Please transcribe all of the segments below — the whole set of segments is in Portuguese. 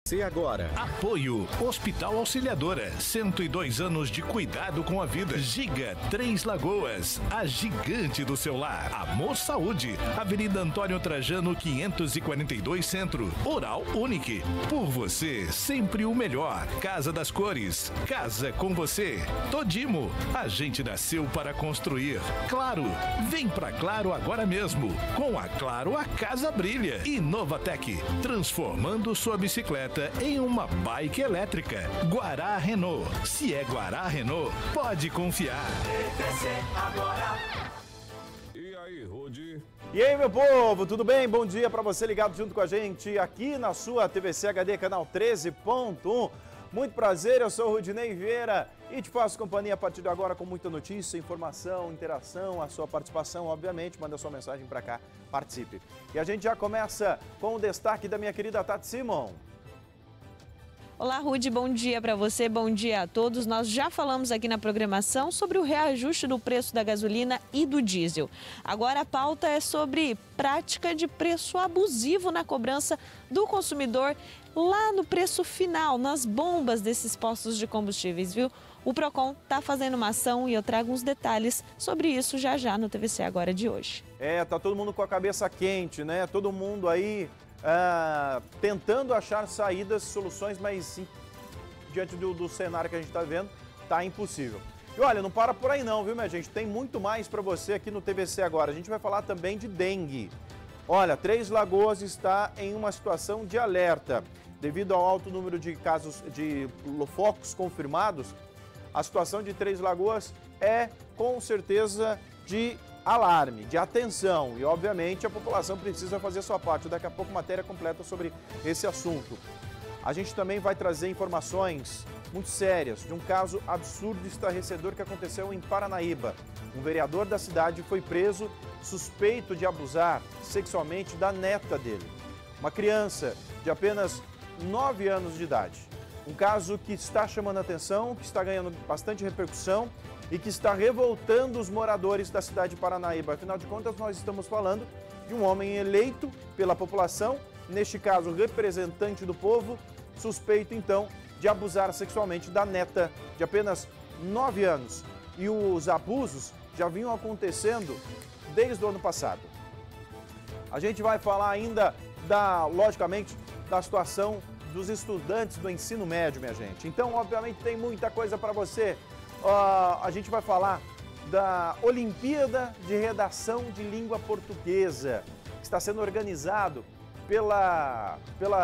Agora. Apoio Hospital Auxiliadora, 102 anos de cuidado com a vida. Giga Três Lagoas, a gigante do seu lar. Amor Saúde, Avenida Antônio Trajano 542 Centro. Oral Unique, por você sempre o melhor. Casa das Cores, casa com você. Todimo, a gente nasceu para construir. Claro, vem pra Claro agora mesmo. Com a Claro a casa brilha. E Novatec, transformando sua bicicleta em uma bike elétrica. Guará Renault. Se é Guará Renault, pode confiar. E aí, Rudi? E aí, meu povo, tudo bem? Bom dia para você ligado junto com a gente aqui na sua TVC HD, canal 13.1. Muito prazer, eu sou o Rudinei Vieira e te faço companhia a partir de agora com muita notícia, informação, interação, a sua participação, obviamente, manda sua mensagem para cá, participe. E a gente já começa com o destaque da minha querida Tati Simon. Olá, Rudy, bom dia para você, bom dia a todos. Nós já falamos aqui na programação sobre o reajuste do preço da gasolina e do diesel. Agora a pauta é sobre prática de preço abusivo na cobrança do consumidor lá no preço final, nas bombas desses postos de combustíveis, viu? O Procon está fazendo uma ação e eu trago uns detalhes sobre isso já no TVC Agora de hoje. Tá todo mundo com a cabeça quente, né? Todo mundo aí tentando achar saídas, soluções, mas sim, diante do cenário que a gente está vendo, tá impossível. E olha, não para por aí não, viu, minha gente? Tem muito mais para você aqui no TVC Agora. A gente vai falar também de dengue. Olha, Três Lagoas está em uma situação de alerta. Devido ao alto número de casos de focos confirmados, a situação de Três Lagoas é, com certeza, de alarme, de atenção, e obviamente a população precisa fazer sua parte. Daqui a pouco matéria completa sobre esse assunto. A gente também vai trazer informações muito sérias de um caso absurdo e estarrecedor que aconteceu em Paranaíba. Um vereador da cidade foi preso suspeito de abusar sexualmente da neta dele, uma criança de apenas 9 anos de idade. Um caso que está chamando a atenção, que está ganhando bastante repercussão e que está revoltando os moradores da cidade de Paranaíba. Afinal de contas, nós estamos falando de um homem eleito pela população, neste caso representante do povo, suspeito então de abusar sexualmente da neta de apenas 9 anos. E os abusos já vinham acontecendo desde o ano passado. A gente vai falar ainda, logicamente, da situação dos estudantes do ensino médio, minha gente. Então, obviamente, tem muita coisa para você. A gente vai falar da Olimpíada de Redação de Língua Portuguesa, que está sendo organizado pela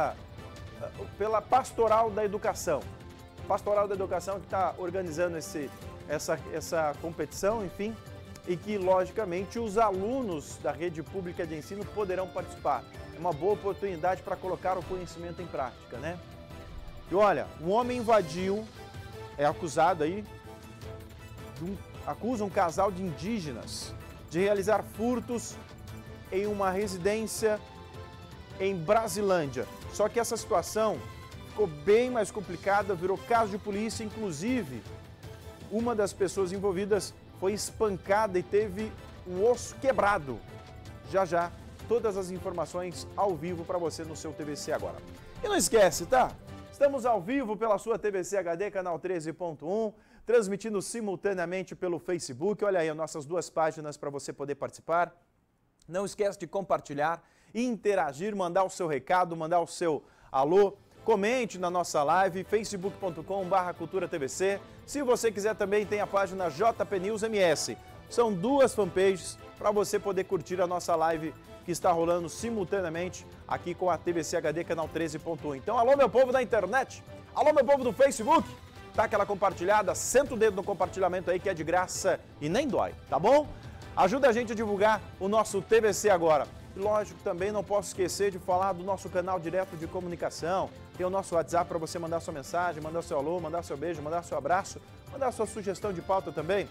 Pastoral da Educação. Pastoral da Educação que está organizando essa competição, enfim, e que, logicamente, os alunos da rede pública de ensino poderão participar. É uma boa oportunidade para colocar o conhecimento em prática, né? E olha, um homem invadiu, é acusado aí, acusa um casal de indígenas de realizar furtos em uma residência em Brasilândia. Só que essa situação ficou bem mais complicada, virou caso de polícia, inclusive uma das pessoas envolvidas foi espancada e teve um osso quebrado. Já, todas as informações ao vivo para você no seu TVC Agora. E não esquece, tá? Estamos ao vivo pela sua TVC HD, canal 13.1, transmitindo simultaneamente pelo Facebook. Olha aí as nossas duas páginas para você poder participar. Não esquece de compartilhar, interagir, mandar o seu recado, mandar o seu alô. Comente na nossa live, facebook.com/culturatvc. Se você quiser também tem a página JP News MS. São duas fanpages para você poder curtir a nossa live que está rolando simultaneamente aqui com a TVC HD canal 13.1. Então, alô meu povo da internet, alô meu povo do Facebook, dá aquela compartilhada, senta o dedo no compartilhamento aí que é de graça e nem dói, tá bom? Ajuda a gente a divulgar o nosso TVC Agora. E lógico, também não posso esquecer de falar do nosso canal direto de comunicação. Tem o nosso WhatsApp para você mandar sua mensagem, mandar seu alô, mandar seu beijo, mandar seu abraço, mandar sua sugestão de pauta também.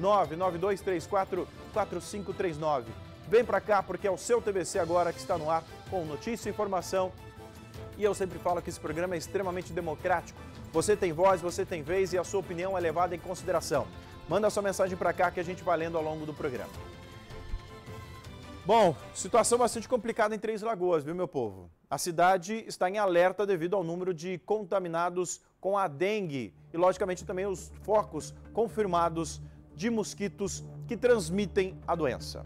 992344539. Vem para cá porque é o seu TVC Agora que está no ar com notícia e informação. E eu sempre falo que esse programa é extremamente democrático. Você tem voz, você tem vez e a sua opinião é levada em consideração. Manda sua mensagem para cá que a gente vai lendo ao longo do programa. Bom, situação bastante complicada em Três Lagoas, viu, meu povo? A cidade está em alerta devido ao número de contaminados com a dengue e, logicamente, também os focos confirmados de mosquitos que transmitem a doença.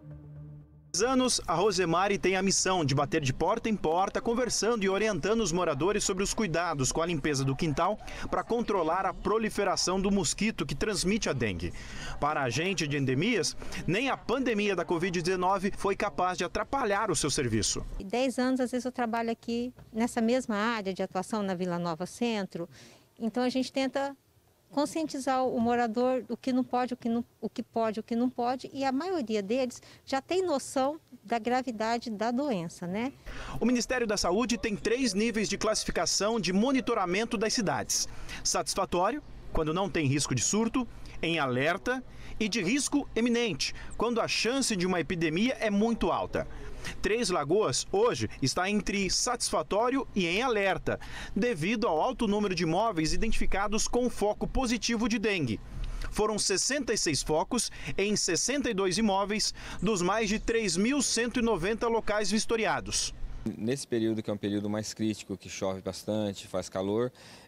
Há anos, a Rosemary tem a missão de bater de porta em porta, conversando e orientando os moradores sobre os cuidados com a limpeza do quintal para controlar a proliferação do mosquito que transmite a dengue. Para a agente de endemias, nem a pandemia da Covid-19 foi capaz de atrapalhar o seu serviço. 10 anos, às vezes, eu trabalho aqui nessa mesma área de atuação na Vila Nova Centro, então a gente tenta conscientizar o morador do que não pode, o que pode, o que não pode, e a maioria deles já tem noção da gravidade da doença, né? O Ministério da Saúde tem 3 níveis de classificação de monitoramento das cidades: satisfatório, quando não tem risco de surto, em alerta, e de risco eminente, quando a chance de uma epidemia é muito alta. Três Lagoas, hoje, está entre satisfatório e em alerta, devido ao alto número de imóveis identificados com foco positivo de dengue. Foram 66 focos em 62 imóveis dos mais de 3.190 locais vistoriados. Nesse período, que é um período mais crítico, que chove bastante, faz calor,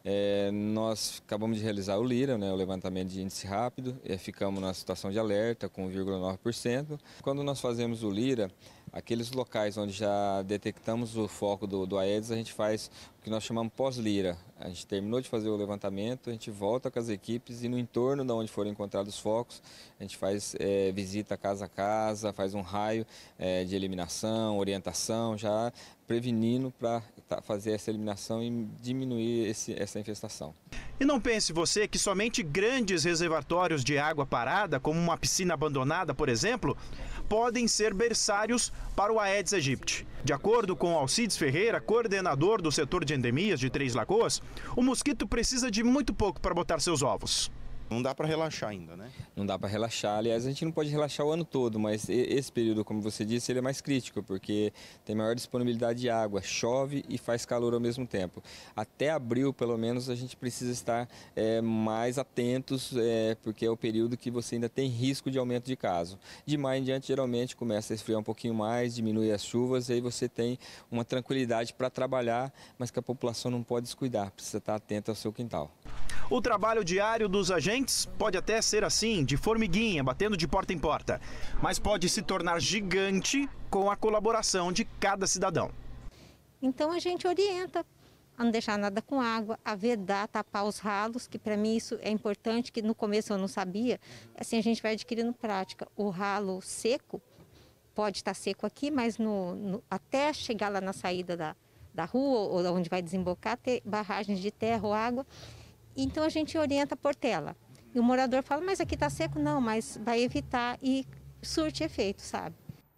nós acabamos de realizar o LIRA, o levantamento de índice rápido, ficamos na situação de alerta com 1,9%. Quando nós fazemos o LIRA, aqueles locais onde já detectamos o foco do Aedes, a gente faz o que nós chamamos pós-LIRA. A gente terminou de fazer o levantamento, a gente volta com as equipes e no entorno de onde foram encontrados os focos, a gente faz visita casa a casa, faz um raio de eliminação, orientação, já prevenindo para fazer essa eliminação e diminuir essa infestação. E não pense você que somente grandes reservatórios de água parada, como uma piscina abandonada, por exemplo, podem ser berçários para o Aedes aegypti. De acordo com Alcides Ferreira, coordenador do setor de endemias de Três Lagoas, o mosquito precisa de muito pouco para botar seus ovos. Não dá para relaxar ainda, né? Não dá para relaxar. Aliás, a gente não pode relaxar o ano todo, mas esse período, como você disse, ele é mais crítico, porque tem maior disponibilidade de água, chove e faz calor ao mesmo tempo. Até abril, pelo menos, a gente precisa estar mais atentos, porque é o período que você ainda tem risco de aumento de caso. De maio em diante, geralmente, começa a esfriar um pouquinho mais, diminui as chuvas, e aí você tem uma tranquilidade para trabalhar, mas que a população não pode descuidar, precisa estar atenta ao seu quintal. O trabalho diário dos agentes pode até ser assim, de formiguinha, batendo de porta em porta, mas pode se tornar gigante com a colaboração de cada cidadão. Então a gente orienta a não deixar nada com água, a vedar, tapar os ralos, que para mim isso é importante, que no começo eu não sabia. Assim a gente vai adquirindo prática. O ralo seco pode estar seco aqui, mas até chegar lá na saída da rua, ou onde vai desembocar, ter barragens de terra ou água. Então a gente orienta por tela. E o morador fala, mas aqui está seco? Não, mas vai evitar e surte efeito, sabe?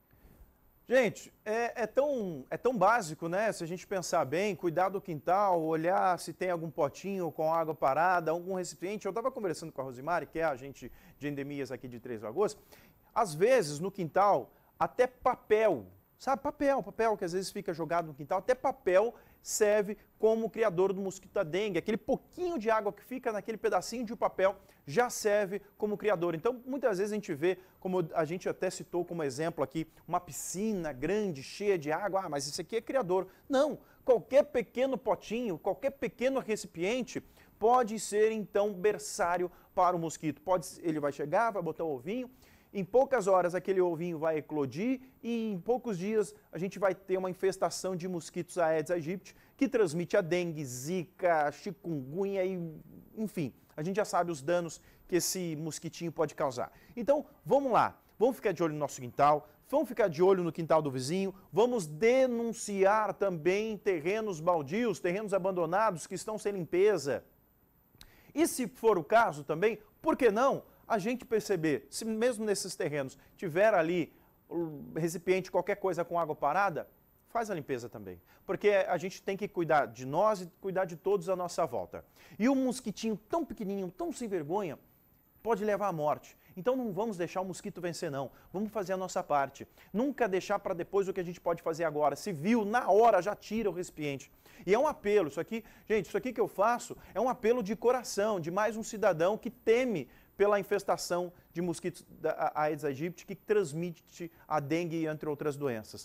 Gente, é tão básico, né? Se a gente pensar bem, cuidar do quintal, olhar se tem algum potinho com água parada, algum recipiente. Eu estava conversando com a Rosemary, que é a agente de endemias aqui de Três Lagoas. Às vezes, no quintal, até papel, sabe? Papel que às vezes fica jogado no quintal, até papel serve como criador do mosquito da dengue. Aquele pouquinho de água que fica naquele pedacinho de papel já serve como criador. Então, muitas vezes a gente vê, como a gente até citou como exemplo aqui, uma piscina grande, cheia de água. Ah, mas isso aqui é criador. Não, qualquer pequeno potinho, qualquer pequeno recipiente pode ser, então, berçário para o mosquito. Ele vai chegar, vai botar o ovinho. Em poucas horas aquele ovinho vai eclodir e em poucos dias a gente vai ter uma infestação de mosquitos Aedes aegypti que transmite a dengue, zika, chikungunya e enfim, a gente já sabe os danos que esse mosquitinho pode causar. Então, vamos lá, vamos ficar de olho no nosso quintal, vamos ficar de olho no quintal do vizinho, vamos denunciar também terrenos baldios, terrenos abandonados que estão sem limpeza. E se for o caso também, por que não a gente perceber, se mesmo nesses terrenos tiver ali o recipiente, qualquer coisa com água parada, faz a limpeza também. Porque a gente tem que cuidar de nós e cuidar de todos à nossa volta. E um mosquitinho tão pequenininho, tão sem vergonha, pode levar à morte. Então não vamos deixar o mosquito vencer não, vamos fazer a nossa parte. Nunca deixar para depois o que a gente pode fazer agora. Se viu, na hora já tira o recipiente. E é um apelo, isso aqui, gente, isso aqui que eu faço é um apelo de coração, de mais um cidadão que teme pela infestação de mosquitos da Aedes aegypti que transmite a dengue, entre outras doenças.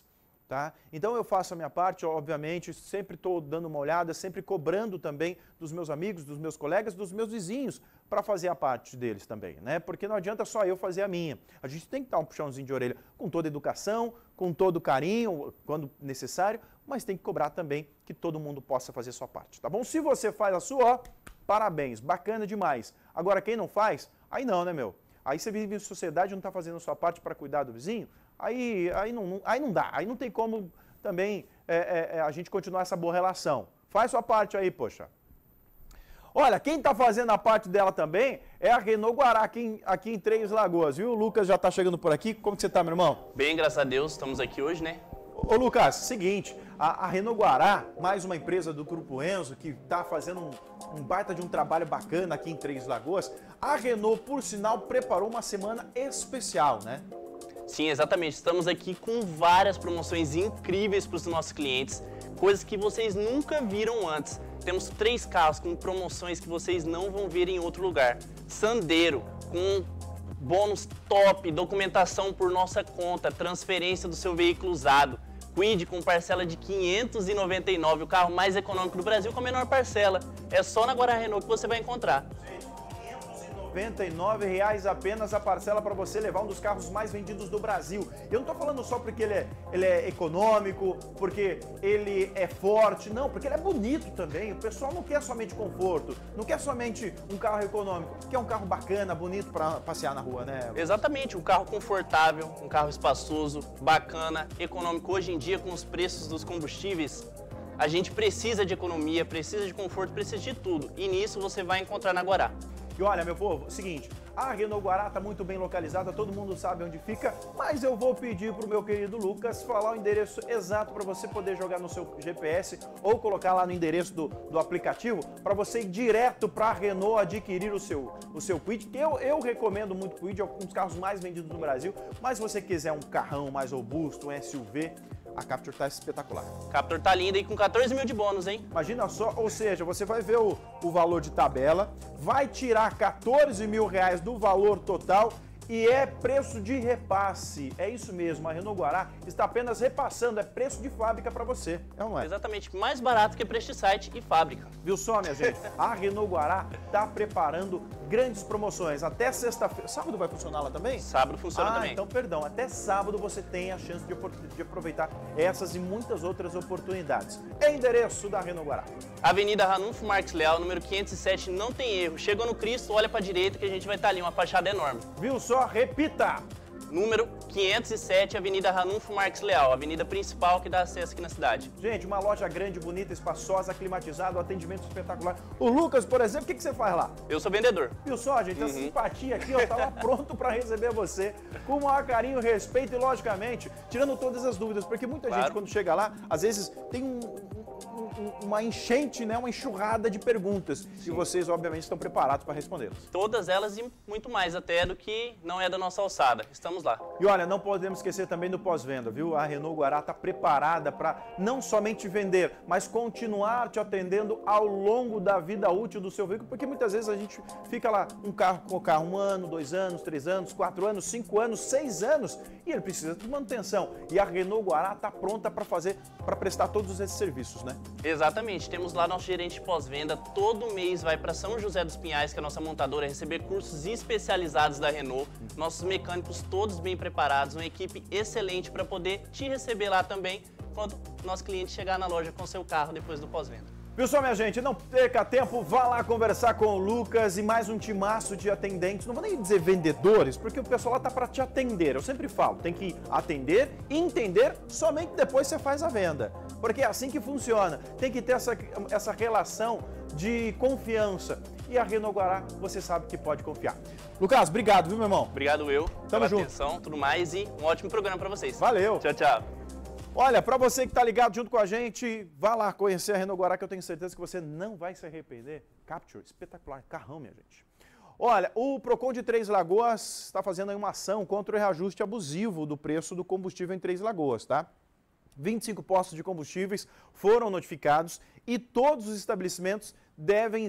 Tá? Então eu faço a minha parte, obviamente, sempre estou dando uma olhada, sempre cobrando também dos meus amigos, dos meus colegas, dos meus vizinhos, para fazer a parte deles também, né? Porque não adianta só eu fazer a minha. A gente tem que dar um puxãozinho de orelha com toda educação, com todo carinho, quando necessário, mas tem que cobrar também que todo mundo possa fazer a sua parte, tá bom? Se você faz a sua, ó, parabéns, bacana demais. Agora, quem não faz, aí não, né, meu? Aí você vive em sociedade e não está fazendo a sua parte para cuidar do vizinho, aí não dá, aí não tem como também a gente continuar essa boa relação. Faz sua parte aí, poxa. Olha, quem está fazendo a parte dela também é a Renault Guará, aqui em Três Lagoas, viu? O Lucas já está chegando por aqui. Como que você está, meu irmão? Bem, graças a Deus, estamos aqui hoje, né? Ô Lucas, seguinte, a Renault Guará, mais uma empresa do Grupo Enzo, que está fazendo um baita de um trabalho bacana aqui em Três Lagoas. A Renault, por sinal, preparou uma semana especial, né? Sim, exatamente. Estamos aqui com várias promoções incríveis para os nossos clientes, coisas que vocês nunca viram antes. Temos 3 carros com promoções que vocês não vão ver em outro lugar. Sandero, com bônus top, documentação por nossa conta, transferência do seu veículo usado. Kwid com parcela de R$ 599, o carro mais econômico do Brasil com a menor parcela. É só na Guará Renault que você vai encontrar. R$ 599 apenas a parcela para você levar um dos carros mais vendidos do Brasil. Eu não estou falando só porque ele é econômico, porque ele é forte, não, porque ele é bonito também. O pessoal não quer somente conforto, não quer somente um carro econômico, quer um carro bacana, bonito para passear na rua, né? Exatamente, um carro confortável, um carro espaçoso, bacana, econômico. Hoje em dia, com os preços dos combustíveis, a gente precisa de economia, precisa de conforto, precisa de tudo. E nisso você vai encontrar na Guará. E olha, meu povo, seguinte, a Renault Guará está muito bem localizada, todo mundo sabe onde fica, mas eu vou pedir para o meu querido Lucas falar o endereço exato para você poder jogar no seu GPS ou colocar lá no endereço do aplicativo para você ir direto para a Renault adquirir o seu Kwid, que eu recomendo muito o Kwid, é um dos carros mais vendidos do Brasil, mas se você quiser um carrão mais robusto, um SUV, a Captur tá espetacular. Captur tá linda e com 14 mil de bônus, hein? Imagina só, ou seja, você vai ver o valor de tabela, vai tirar 14 mil reais do valor total e é preço de repasse. É isso mesmo, a Renault Guará está apenas repassando, é preço de fábrica para você, é ou não é? Exatamente, mais barato que preço de site e fábrica. Viu só, minha gente? A Renault Guará está preparando grandes promoções. Até sexta-feira. Sábado vai funcionar lá também? Sábado funciona também. Então, perdão. Até sábado você tem a chance de aproveitar essas e muitas outras oportunidades. É endereço da Renault Guará. Avenida Ranulfo Marques Leal, número 507, não tem erro. Chegou no Cristo, olha para a direita que a gente vai estar ali, uma fachada enorme. Viu só? Repita! Número 507, Avenida Ranulfo Marques Leal, avenida principal que dá acesso aqui na cidade. Gente, uma loja grande, bonita, espaçosa, climatizada, um atendimento espetacular. O Lucas, por exemplo, o que você faz lá? Eu sou vendedor. Viu só, gente? A simpatia aqui, ó, tá lá pronto para receber você com o maior carinho, respeito e, logicamente, tirando todas as dúvidas, porque muita gente, quando chega lá, às vezes tem uma enchente, né, uma enxurrada de perguntas. Sim. E vocês, obviamente, estão preparados para respondê-las. Todas elas e muito mais até do que não é da nossa alçada. Estamos lá. E olha, não podemos esquecer também do pós-venda, viu? A Renault Guará está preparada para não somente vender, mas continuar te atendendo ao longo da vida útil do seu veículo, porque muitas vezes a gente fica lá com o carro 1 ano, 2 anos, 3 anos, 4 anos, 5 anos, 6 anos, e ele precisa de manutenção. E a Renault Guará está pronta para prestar todos esses serviços, né? Exatamente, temos lá nosso gerente de pós-venda, todo mês vai para São José dos Pinhais, que é a nossa montadora, receber cursos especializados da Renault, nossos mecânicos todos bem preparados, uma equipe excelente para poder te receber lá também, quando nosso cliente chegar na loja com seu carro depois do pós-venda. Viu só, minha gente? Não perca tempo, vá lá conversar com o Lucas e mais um timaço de atendentes. Não vou nem dizer vendedores, porque o pessoal lá tá para te atender. Eu sempre falo, tem que atender e entender, somente depois você faz a venda. Porque é assim que funciona. Tem que ter essa relação de confiança. E a Renault Guará, você sabe que pode confiar. Lucas, obrigado, viu, meu irmão? Obrigado eu pela atenção, tudo mais e um ótimo programa para vocês. Valeu. Tchau, tchau. Olha, para você que está ligado junto com a gente, vá lá conhecer a Renault Guará, que eu tenho certeza que você não vai se arrepender. Captur, espetacular, carrão, minha gente. Olha, o Procon de Três Lagoas está fazendo aí uma ação contra o reajuste abusivo do preço do combustível em Três Lagoas, tá? 25 postos de combustíveis foram notificados e todos os estabelecimentos devem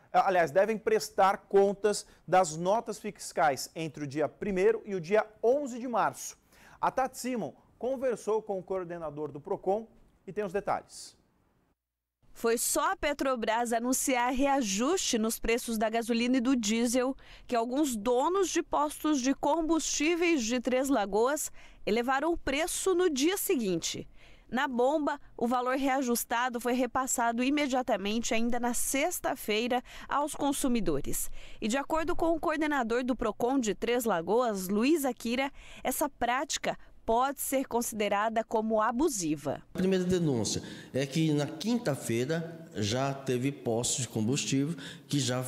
prestar contas das notas fiscais entre o dia 1º e o dia 11 de março. A Tati Simon conversou com o coordenador do PROCON e tem os detalhes. Foi só a Petrobras anunciar reajuste nos preços da gasolina e do diesel que alguns donos de postos de combustíveis de Três Lagoas elevaram o preço no dia seguinte. Na bomba, o valor reajustado foi repassado imediatamente, ainda na sexta-feira, aos consumidores. E de acordo com o coordenador do PROCON de Três Lagoas, Luiz Akira, essa prática pode ser considerada como abusiva. A primeira denúncia é que na quinta-feira já teve postos de combustível que já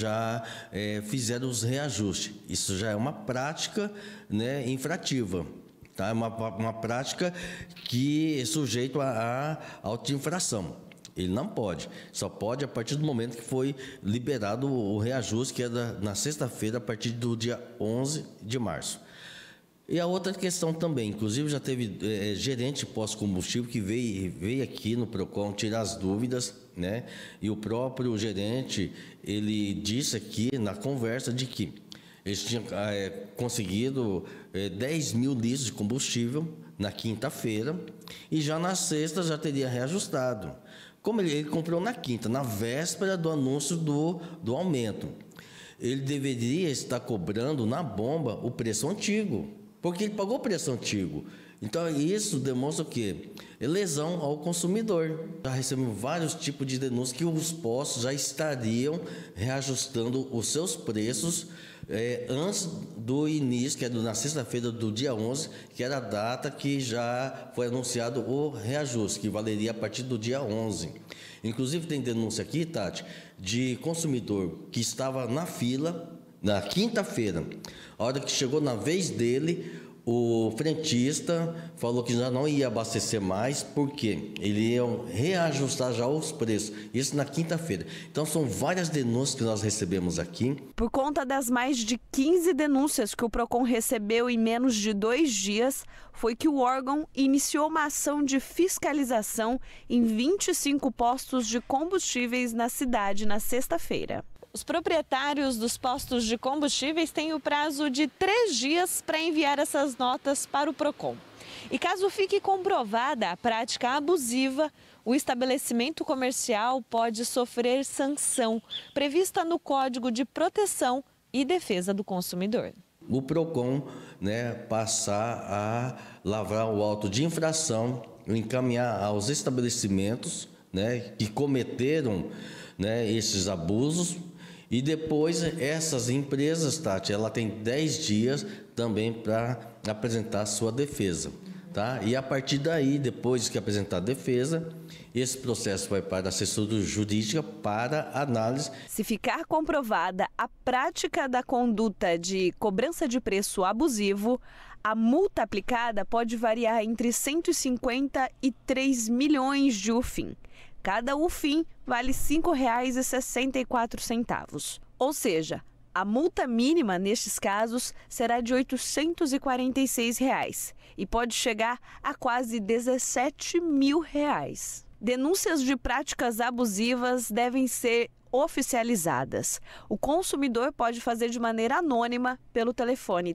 fizeram os reajustes. Isso já é uma prática, né, infrativa. Tá? É uma prática que é sujeito a auto-infração. Ele não pode. Só pode a partir do momento que foi liberado o reajuste, que é na sexta-feira, a partir do dia 11 de março. E a outra questão também, inclusive já teve gerente pós-combustível que veio aqui no PROCON tirar as dúvidas, né? E o próprio gerente, ele disse aqui na conversa de que eles tinham conseguido 10 mil litros de combustível na quinta-feira e já na sexta já teria reajustado. Como ele comprou na quinta, na véspera do anúncio do aumento, ele deveria estar cobrando na bomba o preço antigo. Porque ele pagou o preço antigo. Então, isso demonstra o quê? Lesão ao consumidor. Já recebemos vários tipos de denúncias que os postos já estariam reajustando os seus preços antes do início, que é na sexta-feira do dia 11, que era a data que já foi anunciado o reajuste, que valeria a partir do dia 11. Inclusive, tem denúncia aqui, Tati, de consumidor que estava na fila na quinta-feira. A hora que chegou na vez dele, o frentista falou que já não ia abastecer mais, porque ele ia reajustar já os preços. Isso na quinta-feira. Então, são várias denúncias que nós recebemos aqui. Por conta das mais de 15 denúncias que o PROCON recebeu em menos de 2 dias, foi que o órgão iniciou uma ação de fiscalização em 25 postos de combustíveis na cidade na sexta-feira. Os proprietários dos postos de combustíveis têm o prazo de 3 dias para enviar essas notas para o PROCON. E caso fique comprovada a prática abusiva, o estabelecimento comercial pode sofrer sanção prevista no Código de Proteção e Defesa do Consumidor. O PROCON, passar a lavrar o auto de infração, encaminhar aos estabelecimentos, que cometeram, esses abusos. E depois essas empresas, Tati, ela tem 10 dias também para apresentar a sua defesa. Tá? E a partir daí, depois que apresentar a defesa, esse processo vai para a assessoria jurídica para análise. Se ficar comprovada a prática da conduta de cobrança de preço abusivo, a multa aplicada pode variar entre 150 e 3 milhões de UFIM. Cada UFIM vale R$ 5,64. Ou seja, a multa mínima nestes casos será de R$ 846 e pode chegar a quase R$ 17 mil. Denúncias de práticas abusivas devem ser oficializadas. O consumidor pode fazer de maneira anônima pelo telefone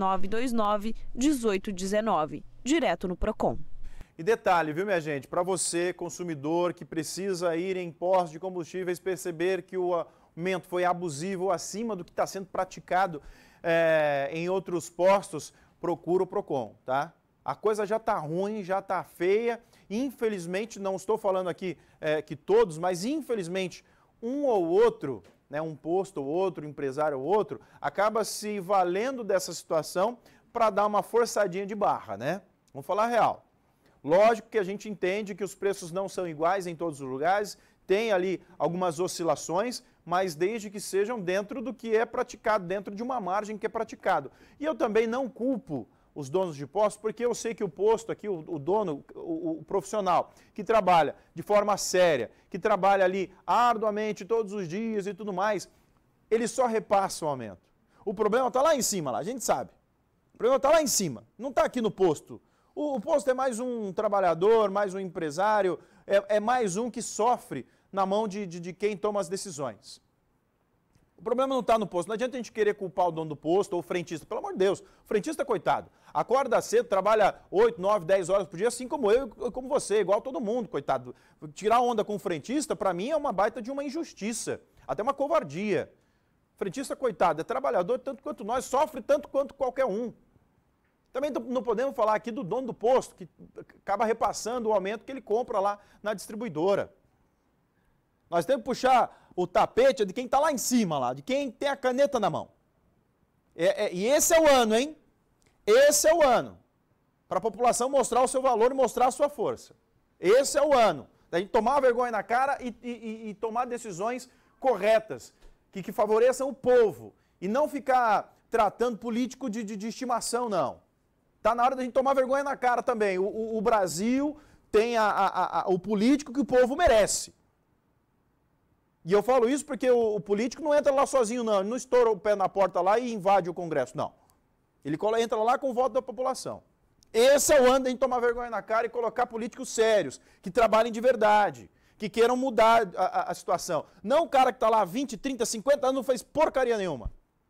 3929-1819, direto no PROCON. E detalhe, viu, minha gente, para você, consumidor, que precisa ir em postos de combustíveis, perceber que o aumento foi abusivo acima do que está sendo praticado em outros postos, procura o PROCON, tá? A coisa já está ruim, já está feia. Infelizmente, não estou falando aqui que todos, mas infelizmente, um ou outro, um posto ou outro, empresário ou outro, acaba se valendo dessa situação para dar uma forçadinha de barra, né? Vamos falar real. Lógico que a gente entende que os preços não são iguais em todos os lugares, tem ali algumas oscilações, mas desde que sejam dentro do que é praticado, dentro de uma margem que é praticado. E eu também não culpo os donos de postos, porque eu sei que o posto aqui, o dono, o profissional que trabalha de forma séria, que trabalha ali arduamente todos os dias e tudo mais, ele só repassa o aumento. O problema está lá em cima, lá, a gente sabe. O problema está lá em cima, não está aqui no posto. O posto é mais um trabalhador, mais um empresário, é mais um que sofre na mão de quem toma as decisões. O problema não está no posto. Não adianta a gente querer culpar o dono do posto ou o frentista. Pelo amor de Deus, o frentista, coitado, acorda cedo, trabalha 8, 9, 10 horas por dia, assim como eu e como você, igual todo mundo, coitado. Tirar onda com o frentista, para mim, é uma baita de uma injustiça, até uma covardia. O frentista, coitado, é trabalhador tanto quanto nós, sofre tanto quanto qualquer um. Também não podemos falar aqui do dono do posto, que acaba repassando o aumento que ele compra lá na distribuidora. Nós temos que puxar o tapete de quem está lá em cima, lá, de quem tem a caneta na mão. E esse é o ano, hein? Esse é o ano. Para a população mostrar o seu valor e mostrar a sua força. Esse é o ano. Da gente tomar vergonha na cara e tomar decisões corretas, que favoreçam o povo. E não ficar tratando político de estimação, não. Está na hora da gente tomar vergonha na cara também. O Brasil tem o político que o povo merece. E eu falo isso porque o político não entra lá sozinho, não. Ele não estoura o pé na porta lá e invade o Congresso, não. Ele entra lá com o voto da população. Esse é o ano de a gente tomar vergonha na cara e colocar políticos sérios, que trabalhem de verdade, que queiram mudar a situação. Não o cara que está lá há 20, 30, 50 anos não fez porcaria nenhuma.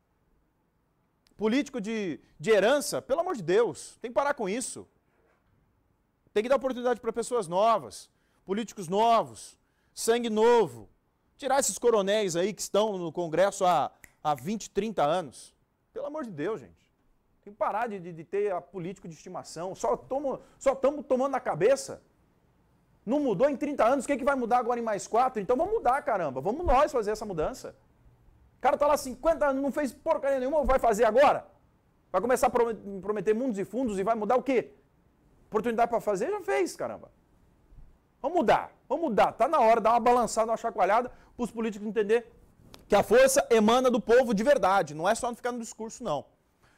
Político de herança, pelo amor de Deus, tem que parar com isso. Tem que dar oportunidade para pessoas novas, políticos novos, sangue novo. Tirar esses coronéis aí que estão no Congresso há 20, 30 anos. Pelo amor de Deus, gente. Tem que parar de ter a político de estimação. Só estamos tomando na cabeça. Não mudou em 30 anos, o que vai mudar agora em mais 4? Então vamos mudar, caramba. Vamos nós fazer essa mudança. O cara está lá 50 anos, não fez porcaria nenhuma, vai fazer agora? Vai começar a prometer mundos e fundos e vai mudar o quê? Oportunidade para fazer, já fez, caramba. Vamos mudar. Está na hora, dar uma balançada, uma chacoalhada, para os políticos entenderem que a força emana do povo de verdade, não é só não ficar no discurso, não.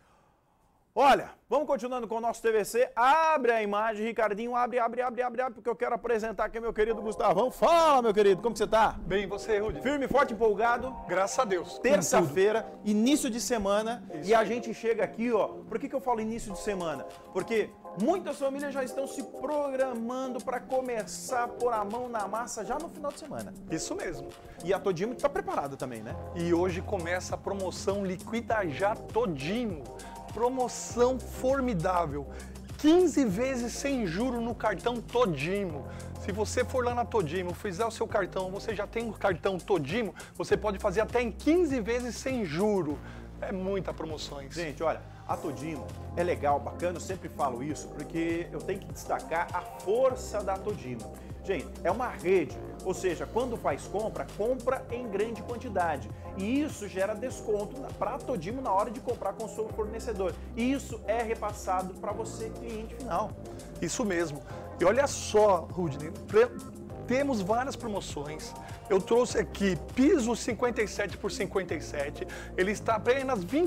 Olha, vamos continuando com o nosso TVC. Abre a imagem, Ricardinho, abre, porque eu quero apresentar aqui meu querido Gustavão. Fala, meu querido, como que você tá? Bem, e você, Rudy? Firme, forte, empolgado. Graças a Deus. Terça-feira, início de semana, e a gente chega aqui, ó. Por que eu falo início de semana? Porque muitas famílias já estão se programando para começar a pôr a mão na massa já no final de semana. Isso mesmo. E a Todimo está preparada também, né? E hoje começa a promoção Liquida Já Todimo. Promoção formidável. 15 vezes sem juro no cartão Todimo. Se você for lá na Todimo, fizer o seu cartão, você já tem o cartão Todimo, você pode fazer até em 15 vezes sem juro. É muita promoções. Gente, olha, a Todimo é legal, bacana, eu sempre falo isso, porque eu tenho que destacar a força da Todimo. Gente, é uma rede, ou seja, quando faz compra em grande quantidade. E isso gera desconto para a Todimo na hora de comprar com o seu fornecedor. E isso é repassado para você, cliente final. Isso mesmo. E olha só, Rudney, temos várias promoções. Eu trouxe aqui piso 57 por 57, ele está apenas R$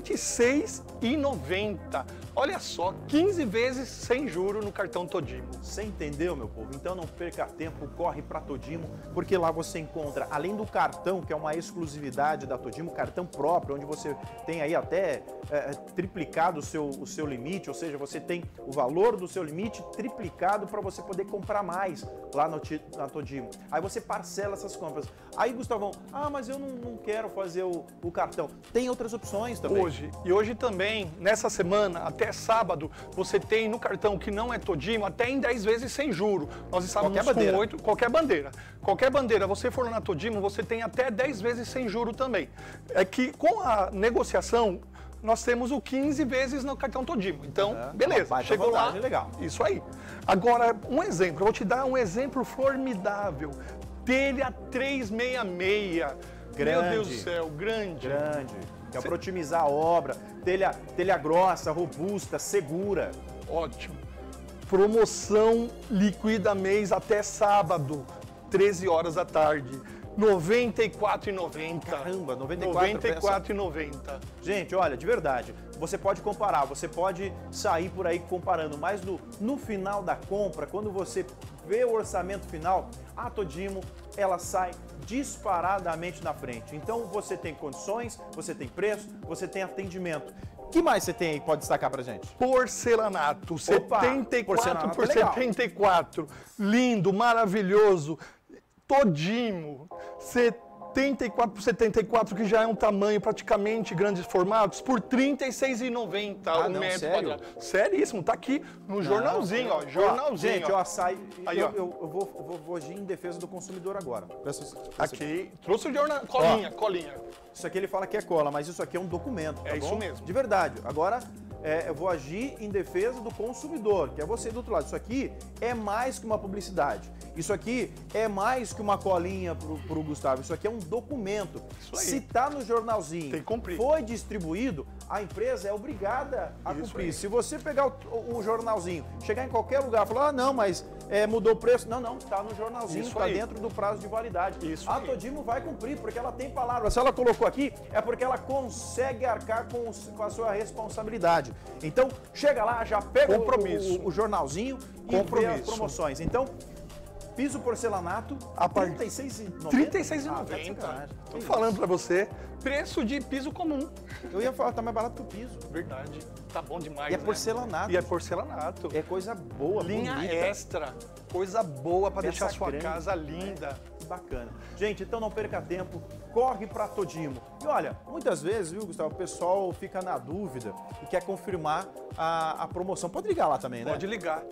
26,90. Olha só, 15 vezes sem juro no cartão Todimo. Você entendeu, meu povo? Então não perca tempo, corre para Todimo, porque lá você encontra, além do cartão, que é uma exclusividade da Todimo, cartão próprio, onde você tem aí até triplicado o seu limite, ou seja, você tem o valor do seu limite triplicado para você poder comprar mais lá na Todimo. Aí você parcela essas compras. Aí, Gustavão, mas eu não quero fazer o cartão. Tem outras opções também. Hoje também, nessa semana, até sábado, você tem no cartão que não é Todimo, até em 10 vezes sem juro. Nós estávamos com 8, qualquer bandeira. Qualquer bandeira, você for na Todimo, você tem até 10 vezes sem juro também. É que com a negociação, nós temos o 15 vezes no cartão Todimo. Então, beleza, chegou lá. Legal. Isso aí. Agora, um exemplo, eu vou te dar um exemplo formidável. Telha 366. Grande. Meu Deus do céu, grande. Que é para otimizar a obra. Telha grossa, robusta, segura. Ótimo. Promoção Liquida Mês até sábado, 13 horas da tarde. R$ 94,90. Caramba, R$ 94,90. Gente, olha, de verdade, você pode comparar, você pode sair por aí comparando, mas no final da compra, quando você vê o orçamento final, a Todimo, ela sai disparadamente na frente. Então você tem condições, você tem preço, você tem atendimento. O que mais você tem aí que pode destacar pra gente? Porcelanato, 74 por é legal. 74. Lindo, maravilhoso. Todimo, 74 por 74, que já é um tamanho praticamente grandes formatos, por R$ 36,90 o metro quadrado. Seríssimo, tá aqui no jornalzinho, ó. Jornalzinho. Gente, ó, sai. Aí, eu vou agir em defesa do consumidor agora. Aqui, trouxe o jornal. Colinha, colinha. Isso aqui ele fala que é cola, mas isso aqui é um documento. Tá bom? Isso mesmo. De verdade. Agora, eu vou agir em defesa do consumidor, que é você do outro lado. Isso aqui é mais que uma publicidade. Isso aqui é mais que uma colinha pro Gustavo. Isso aqui é um documento. Se tá no jornalzinho, tem que cumprir. Foi distribuído, a empresa é obrigada a cumprir. Aí. Se você pegar o jornalzinho, chegar em qualquer lugar e falar, não, mas mudou o preço. Não, tá no jornalzinho, tá dentro do prazo de validade. A Todimo vai cumprir, porque ela tem palavra. Se ela colocou aqui, é porque ela consegue arcar com a sua responsabilidade. Então, chega lá, já pega o jornalzinho e vê as promoções. Então, piso porcelanato, a R$ 36,90. R$ 36,90. Tô falando pra você, preço de piso comum. Eu ia falar, tá mais barato que o piso. Verdade. Tá bom demais, E é porcelanato. E é porcelanato. É coisa boa, linha bonita. Extra. Coisa boa pra deixar a sua casa linda. Bacana. Gente, então não perca tempo, corre pra Todimo. E olha, muitas vezes, viu, Gustavo, o pessoal fica na dúvida e quer confirmar a promoção. Pode ligar lá também, né? Pode ligar.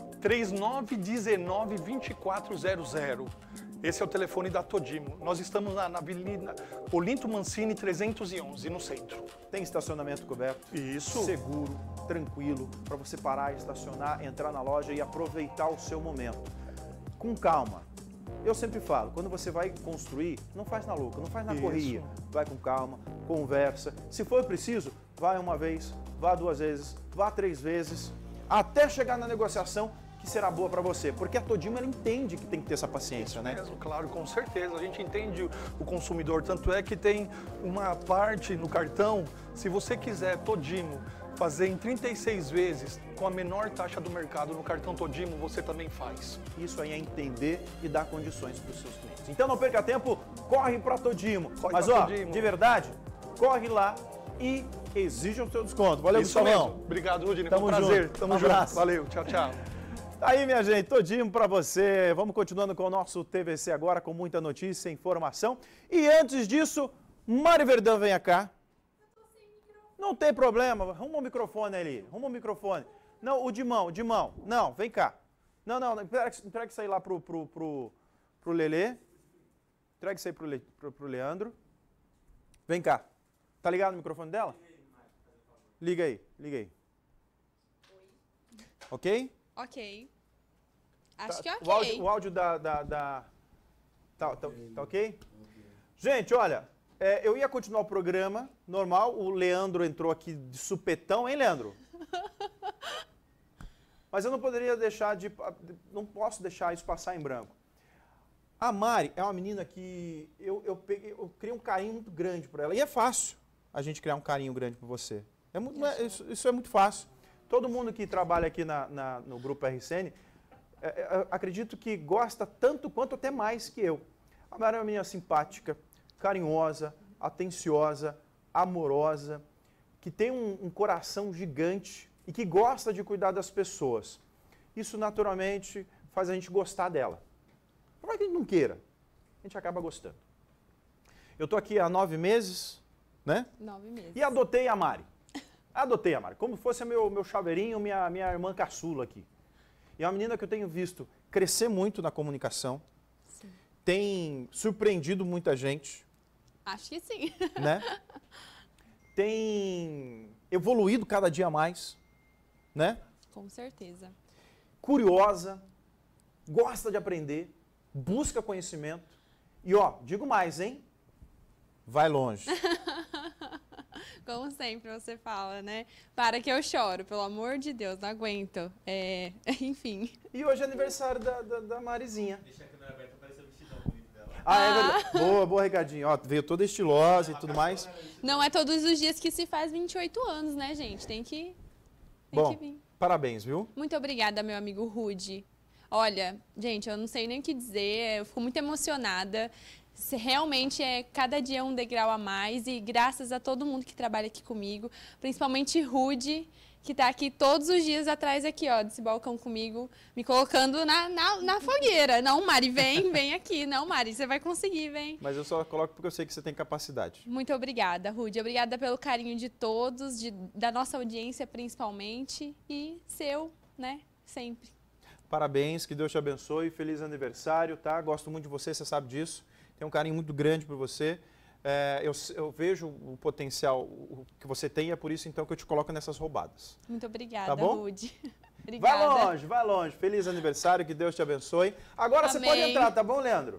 3919-2400. Esse é o telefone da Todimo. Nós estamos na Avenida Olinto Mancini 311, no centro. Tem estacionamento coberto. Isso. Seguro, tranquilo, para você parar, estacionar, entrar na loja e aproveitar o seu momento. Com calma. Eu sempre falo, quando você vai construir, não faz na louca, não faz na correria. Vai com calma, conversa. Se for preciso, vai uma vez, vá 2 vezes, vá 3 vezes, até chegar na negociação que será boa para você. Porque a Todimo, ela entende que tem que ter essa paciência, né? Mesmo, claro, com certeza. A gente entende o consumidor, tanto é que tem uma parte no cartão, se você quiser Todimo fazer em 36 vezes com a menor taxa do mercado no cartão Todimo, você também faz. Isso aí é entender e dar condições para os seus clientes. Então não perca tempo, corre para Todimo. Mas ó, de verdade, corre lá e exija o seu desconto. Valeu, Gustavão. Obrigado, Rudinei. Tamo Foi um prazer. junto. Tamo junto. Valeu, tchau, tchau. Tá aí, minha gente, Todimo para você. Vamos continuando com o nosso TVC agora, com muita notícia e informação. E antes disso, Mari Verdão, venha cá. Não tem problema, arruma o microfone ali, arruma o microfone. Não, o de mão, não, vem cá. Não, entrega isso aí lá pro Lelê. Entrega isso aí pro Leandro. Vem cá. Tá ligado no microfone dela? Liga aí. Ok? Ok. Acho que é ok. O áudio Tá ok? Gente, olha, eu ia continuar o programa normal, o Leandro entrou aqui de supetão, hein, Leandro? Mas eu não posso deixar isso passar em branco. A Mari é uma menina que eu criei um carinho muito grande por ela. E é fácil a gente criar um carinho grande por você. Isso é muito fácil. Todo mundo que trabalha aqui no Grupo RCN, acredito que gosta tanto quanto até mais que eu. A Mari é uma menina simpática, carinhosa, atenciosa, amorosa, que tem um coração gigante e que gosta de cuidar das pessoas. Isso, naturalmente, faz a gente gostar dela. Por mais que a gente não queira, a gente acaba gostando. Eu estou aqui há 9 meses, né? 9 meses. E adotei a Mari. Como fosse meu chaveirinho, minha irmã caçula aqui. E é uma menina que eu tenho visto crescer muito na comunicação. Sim. Tem surpreendido muita gente. Acho que sim. Né? Tem evoluído cada dia mais, né? Com certeza. Curiosa, gosta de aprender, busca conhecimento. E ó, digo mais, hein? Vai longe. Como sempre você fala, né? Para que eu choro, pelo amor de Deus, não aguento. Enfim. E hoje é aniversário da Marizinha. Deixa a câmera aberta para aparecer o vestidão bonito dela. É verdade. Boa, recadinho. Ó, veio toda estilosa e tudo mais. Não é todos os dias que se faz 28 anos, né, gente? Tem que vir. Parabéns, viu? Muito obrigada, meu amigo Rude. Olha, gente, eu não sei nem o que dizer, eu fico muito emocionada. Realmente cada dia um degrau a mais e graças a todo mundo que trabalha aqui comigo, principalmente Rude, que tá aqui todos os dias atrás aqui, ó, desse balcão comigo, me colocando na fogueira. Não, Mari, vem aqui. Não, Mari, você vai conseguir, vem. Mas eu só coloco porque eu sei que você tem capacidade. Muito obrigada, Rudy. Obrigada pelo carinho de todos, da nossa audiência principalmente, e seu, né, sempre. Parabéns, que Deus te abençoe, feliz aniversário, tá? Gosto muito de você, você sabe disso. Tenho um carinho muito grande por você. Eu vejo o potencial que você tem, é por isso então que eu te coloco nessas roubadas. Muito obrigada, tá bom? Rudy. Obrigada. Vai longe. Feliz aniversário, que Deus te abençoe. Agora Amém. Você pode entrar, tá bom, Leandro?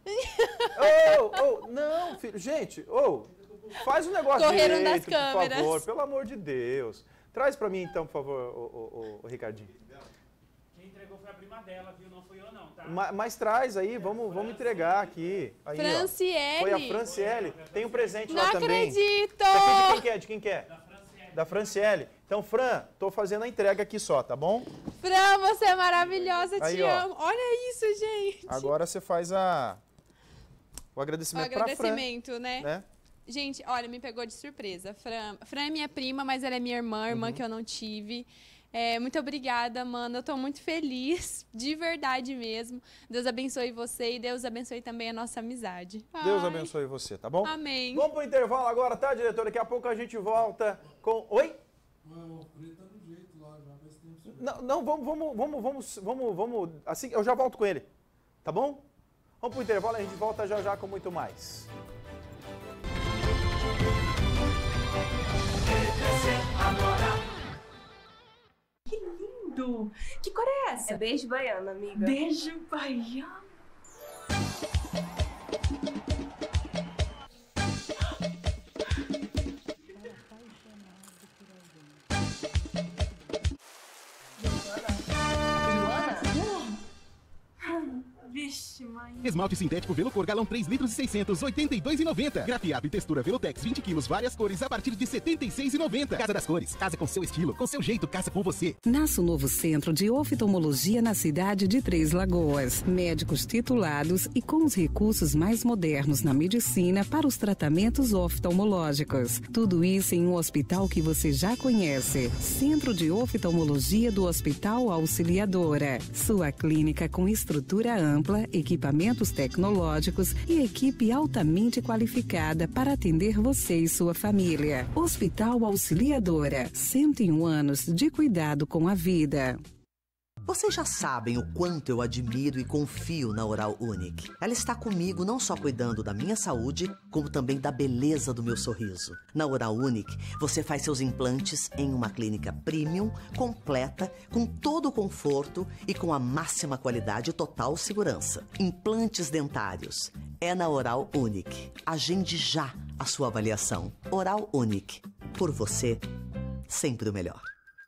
Não, filho, gente, faz um negócio Correram direito, das câmeras. por favor, pelo amor de Deus. Traz pra mim então, por favor, o Ricardinho. Quem entregou foi a prima dela, viu? Não fui eu não, tá? Mas traz aí, vamos entregar aqui. Aí, Franciele. Foi a Franciele. Tem um presente não lá também. Não acredito! De quem que é? Da Franciele. Então, Fran, tô fazendo a entrega aqui só, tá bom? Fran, você é maravilhosa, aí, te amo. Olha isso, gente. Agora você faz o agradecimento pra Fran. O agradecimento, né? Gente, olha, me pegou de surpresa. Fran é minha prima, mas ela é minha irmã que eu não tive. Muito obrigada, mano. Eu tô muito feliz, de verdade mesmo. Deus abençoe você e Deus abençoe também a nossa amizade. Deus abençoe você, tá bom? Amém. Vamos pro intervalo agora, tá, diretor? Daqui a pouco a gente volta com... Oi? Não, vamos... Assim, eu já volto com ele, tá bom? Vamos pro intervalo e a gente volta já com muito mais. Que lindo! Que cor é essa? É beijo baiano, amiga. Beijo baiano? Vixe, mãe. Esmalte sintético Velocor galão 3 litros e 600, R$ 82,90. Grafiado e textura Velotex 20 quilos, várias cores a partir de R$ 76,90. Casa das Cores, casa com seu estilo, com seu jeito, casa com você. Nasce o novo centro de oftalmologia na cidade de Três Lagoas. Médicos titulados e com os recursos mais modernos na medicina para os tratamentos oftalmológicos. Tudo isso em um hospital que você já conhece. Centro de Oftalmologia do Hospital Auxiliadora. Sua clínica com estrutura ampla, equipamentos tecnológicos e equipe altamente qualificada para atender você e sua família. Hospital Auxiliadora, 101 anos de cuidado com a vida. Vocês já sabem o quanto eu admiro e confio na Oral Unique. Ela está comigo não só cuidando da minha saúde, como também da beleza do meu sorriso. Na Oral Unique, você faz seus implantes em uma clínica premium, completa, com todo o conforto e com a máxima qualidade e total segurança. Implantes dentários. É na Oral Unique. Agende já a sua avaliação. Oral Unique. Por você, sempre o melhor.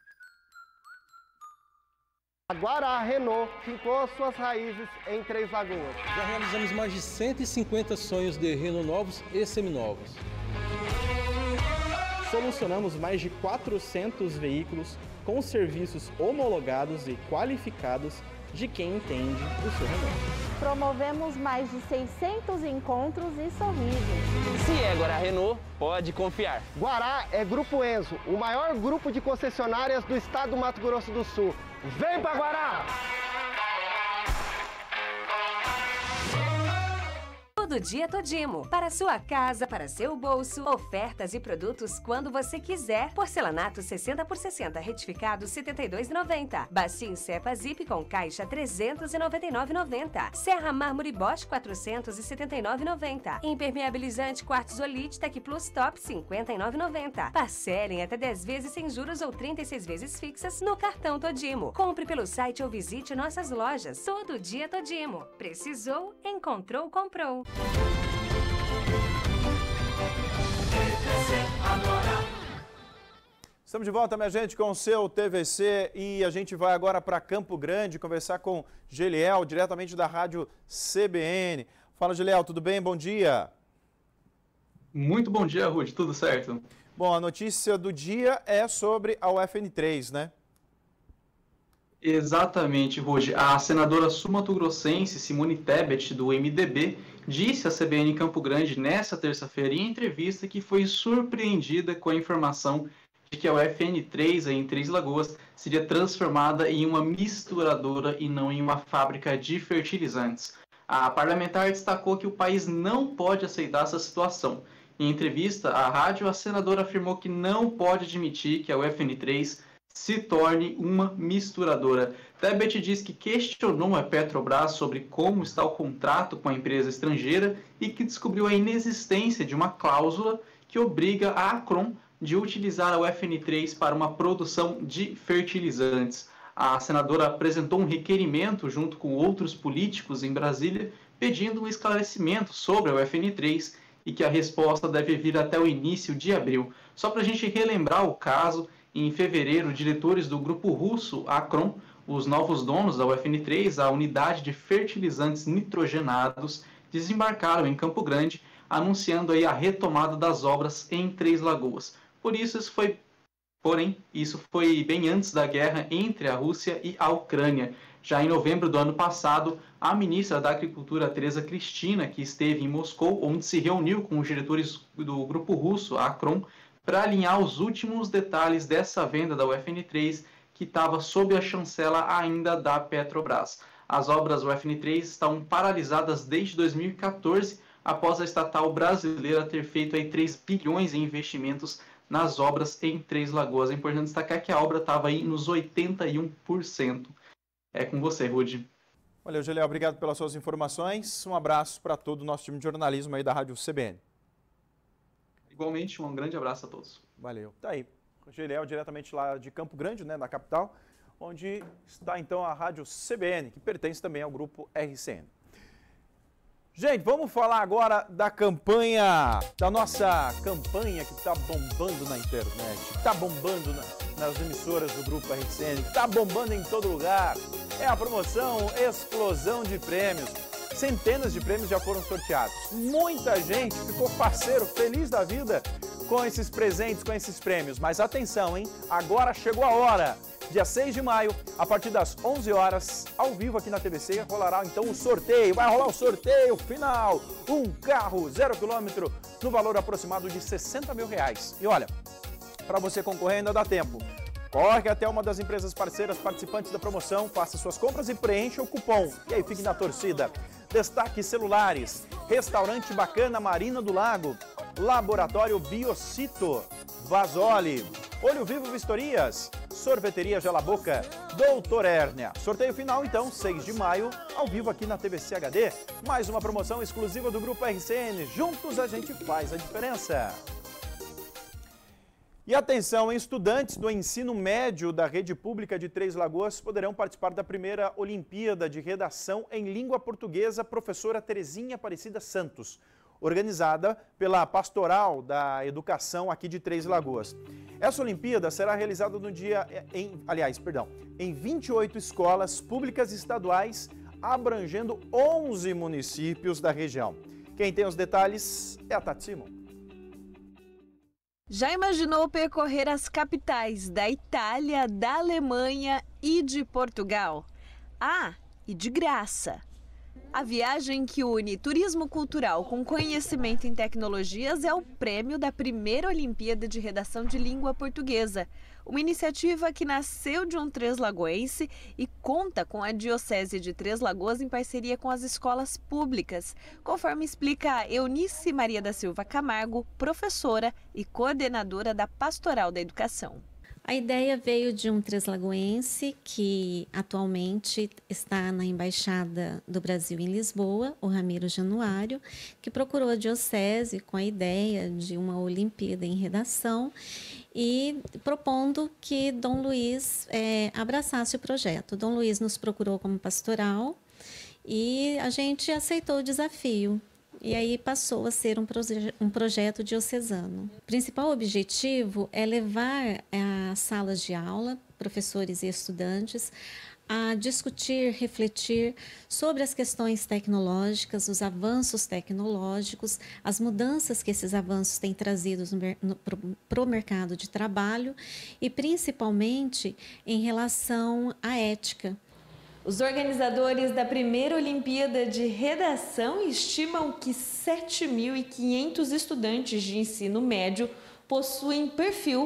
A Guará Renault fincou suas raízes em Três Lagoas. Já realizamos mais de 150 sonhos de Renault novos e seminovos. Solucionamos mais de 400 veículos com serviços homologados e qualificados de quem entende o seu Renault. Promovemos mais de 600 encontros e sorrisos. Se é Guará Renault, pode confiar. Guará é Grupo Enzo, o maior grupo de concessionárias do estado do Mato Grosso do Sul. Vem pra Guará! Todo dia Todimo. Para sua casa, para seu bolso. Ofertas e produtos quando você quiser. Porcelanato 60 por 60, retificado R$ 72,90. Bacia em cepa Zip com caixa R$ 399,90. Serra Mármore Bosch R$ 479,90. Impermeabilizante Quartzolite Tec Plus Top R$ 59,90. Parcelem até 10 vezes sem juros ou 36 vezes fixas no cartão Todimo. Compre pelo site ou visite nossas lojas. Todo dia Todimo. Precisou, encontrou, comprou. Estamos de volta, minha gente, com o seu TVC e a gente vai agora para Campo Grande conversar com Geliel, diretamente da rádio CBN. Fala, Geliel, tudo bem? Bom dia. Muito bom dia, Ruth, tudo certo? Bom, a notícia do dia é sobre a UFN3, né? Exatamente, Ruth. A senadora sul-mato-grossense Simone Tebet, do MDB, disse à CBN em Campo Grande nesta terça-feira em entrevista que foi surpreendida com a informação de que a UFN3, em Três Lagoas, seria transformada em uma misturadora e não em uma fábrica de fertilizantes. A parlamentar destacou que o país não pode aceitar essa situação. Em entrevista à rádio, a senadora afirmou que não pode admitir que a UFN3 se torne uma misturadora. Tebet diz que questionou a Petrobras sobre como está o contrato com a empresa estrangeira e que descobriu a inexistência de uma cláusula que obriga a Acron de utilizar a UFN3 para uma produção de fertilizantes. A senadora apresentou um requerimento junto com outros políticos em Brasília, pedindo um esclarecimento sobre a UFN3 e que a resposta deve vir até o início de abril. Só para a gente relembrar o caso, em fevereiro, diretores do grupo russo Acron, os novos donos da UFN3, a unidade de fertilizantes nitrogenados, desembarcaram em Campo Grande, anunciando aí a retomada das obras em Três Lagoas. Porém, isso foi bem antes da guerra entre a Rússia e a Ucrânia. Já em novembro do ano passado, a ministra da Agricultura, Tereza Cristina, que esteve em Moscou, onde se reuniu com os diretores do grupo russo, a Acron, para alinhar os últimos detalhes dessa venda da UFN3, que estava sob a chancela ainda da Petrobras. As obras UFN3 estão paralisadas desde 2014, após a estatal brasileira ter feito aí 3 bilhões em investimentos nas obras em Três Lagoas. É importante destacar que a obra estava aí nos 81%. É com você, Rudy. Valeu, Geliel. Obrigado pelas suas informações. Um abraço para todo o nosso time de jornalismo aí da Rádio CBN. Igualmente, um grande abraço a todos. Valeu. Tá aí. Geliel, diretamente lá de Campo Grande, né, na capital, onde está então a Rádio CBN, que pertence também ao grupo RCN. Gente, vamos falar agora da campanha, da nossa campanha que está bombando na internet, que está bombando nas emissoras do Grupo RCN, que está bombando em todo lugar. É a promoção Explosão de Prêmios. Centenas de prêmios já foram sorteados. Muita gente ficou parceiro, feliz da vida com esses presentes, com esses prêmios. Mas atenção, hein? Agora chegou a hora. Dia 6 de maio, a partir das 11 horas, ao vivo aqui na TVC, rolará então o sorteio. Vai rolar o sorteio final. Um carro 0 km no valor aproximado de R$60 mil. E olha, para você concorrer ainda dá tempo. Corre até uma das empresas parceiras participantes da promoção, faça suas compras e preencha o cupom. E aí, fique na torcida. Destaque Celulares, Restaurante Bacana Marina do Lago, Laboratório Biocito, Vasoli, Olho Vivo Vistorias, Sorveteria Gela Boca, Doutor Hérnia. Sorteio final, então, 6 de maio, ao vivo aqui na TVC HD. Mais uma promoção exclusiva do Grupo RCN. Juntos a gente faz a diferença. E atenção, estudantes do ensino médio da rede pública de Três Lagoas poderão participar da primeira Olimpíada de Redação em Língua Portuguesa Professora Terezinha Aparecida Santos, organizada pela Pastoral da Educação aqui de Três Lagoas. Essa Olimpíada será realizada em 28 escolas públicas estaduais, abrangendo 11 municípios da região. Quem tem os detalhes é a Tati Simon. Já imaginou percorrer as capitais da Itália, da Alemanha e de Portugal? Ah, e de graça! A viagem que une turismo cultural com conhecimento em tecnologias é o prêmio da primeira Olimpíada de Redação de Língua Portuguesa. Uma iniciativa que nasceu de um treslagoense e conta com a Diocese de Três Lagoas em parceria com as escolas públicas, conforme explica Eunice Maria da Silva Camargo, professora e coordenadora da Pastoral da Educação. A ideia veio de um treslagoense que atualmente está na Embaixada do Brasil em Lisboa, o Ramiro Januário, que procurou a Diocese com a ideia de uma Olimpíada em Redação e propondo que Dom Luiz abraçasse o projeto. Dom Luiz nos procurou como pastoral e a gente aceitou o desafio. E aí passou a ser um projeto diocesano. O principal objetivo é levar às salas de aula, professores e estudantes, a discutir, refletir sobre as questões tecnológicas, os avanços tecnológicos, as mudanças que esses avanços têm trazido para o mercado de trabalho e principalmente em relação à ética. Os organizadores da primeira Olimpíada de Redação estimam que 7.500 estudantes de ensino médio possuem perfil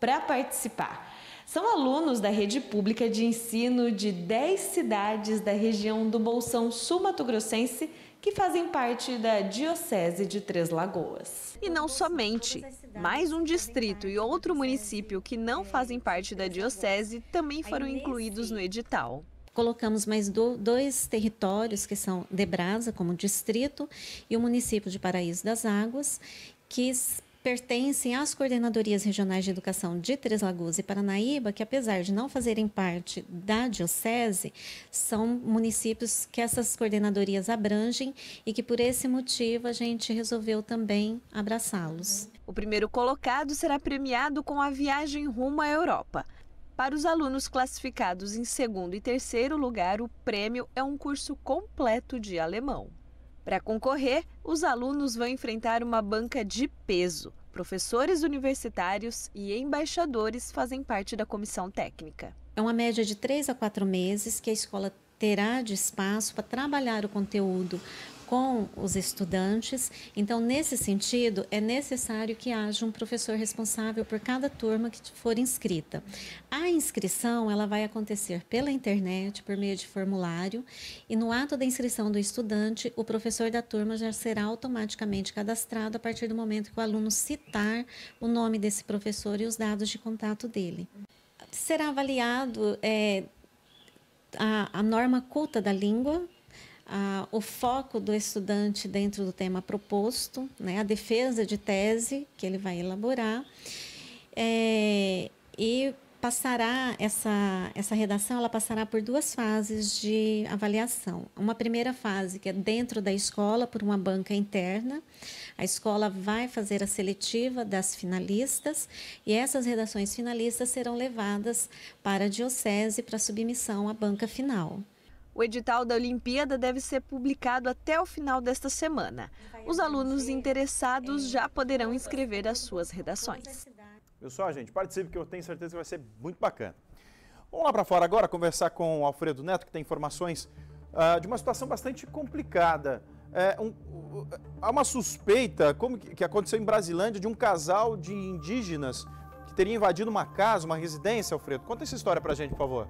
para participar. São alunos da rede pública de ensino de 10 cidades da região do Bolsão sul-mato-grossense que fazem parte da Diocese de Três Lagoas. E não somente. Mais um distrito e outro município que não fazem parte da Diocese também foram incluídos no edital. Colocamos mais dois territórios, que são Debrasa, como distrito, e o município de Paraíso das Águas, que pertencem às coordenadorias regionais de educação de Três Lagoas e Paranaíba, que apesar de não fazerem parte da Diocese, são municípios que essas coordenadorias abrangem e que por esse motivo a gente resolveu também abraçá-los. O primeiro colocado será premiado com a viagem rumo à Europa. Para os alunos classificados em segundo e terceiro lugar, o prêmio é um curso completo de alemão. Para concorrer, os alunos vão enfrentar uma banca de peso. Professores universitários e embaixadores fazem parte da comissão técnica. É uma média de 3 a 4 meses que a escola terá de espaço para trabalhar o conteúdo com os estudantes. Então, nesse sentido, é necessário que haja um professor responsável por cada turma que for inscrita. A inscrição ela vai acontecer pela internet, por meio de formulário, e no ato da inscrição do estudante, o professor da turma já será automaticamente cadastrado a partir do momento que o aluno citar o nome desse professor e os dados de contato dele. Será avaliado a norma culta da língua, o foco do estudante dentro do tema proposto, né, a defesa de tese que ele vai elaborar, e passará essa redação, ela passará por 2 fases de avaliação. Uma primeira fase que é dentro da escola, por uma banca interna. A escola vai fazer a seletiva das finalistas e essas redações finalistas serão levadas para a Diocese para submissão à banca final. O edital da Olimpíada deve ser publicado até o final desta semana. Os alunos interessados já poderão inscrever as suas redações. Pessoal, gente, participe que eu tenho certeza que vai ser muito bacana. Vamos lá para fora agora conversar com o Alfredo Neto, que tem informações de uma situação bastante complicada. Há uma suspeita que aconteceu em Brasilândia de um casal de indígenas que teria invadido uma casa, uma residência, Alfredo. Conta essa história para a gente, por favor.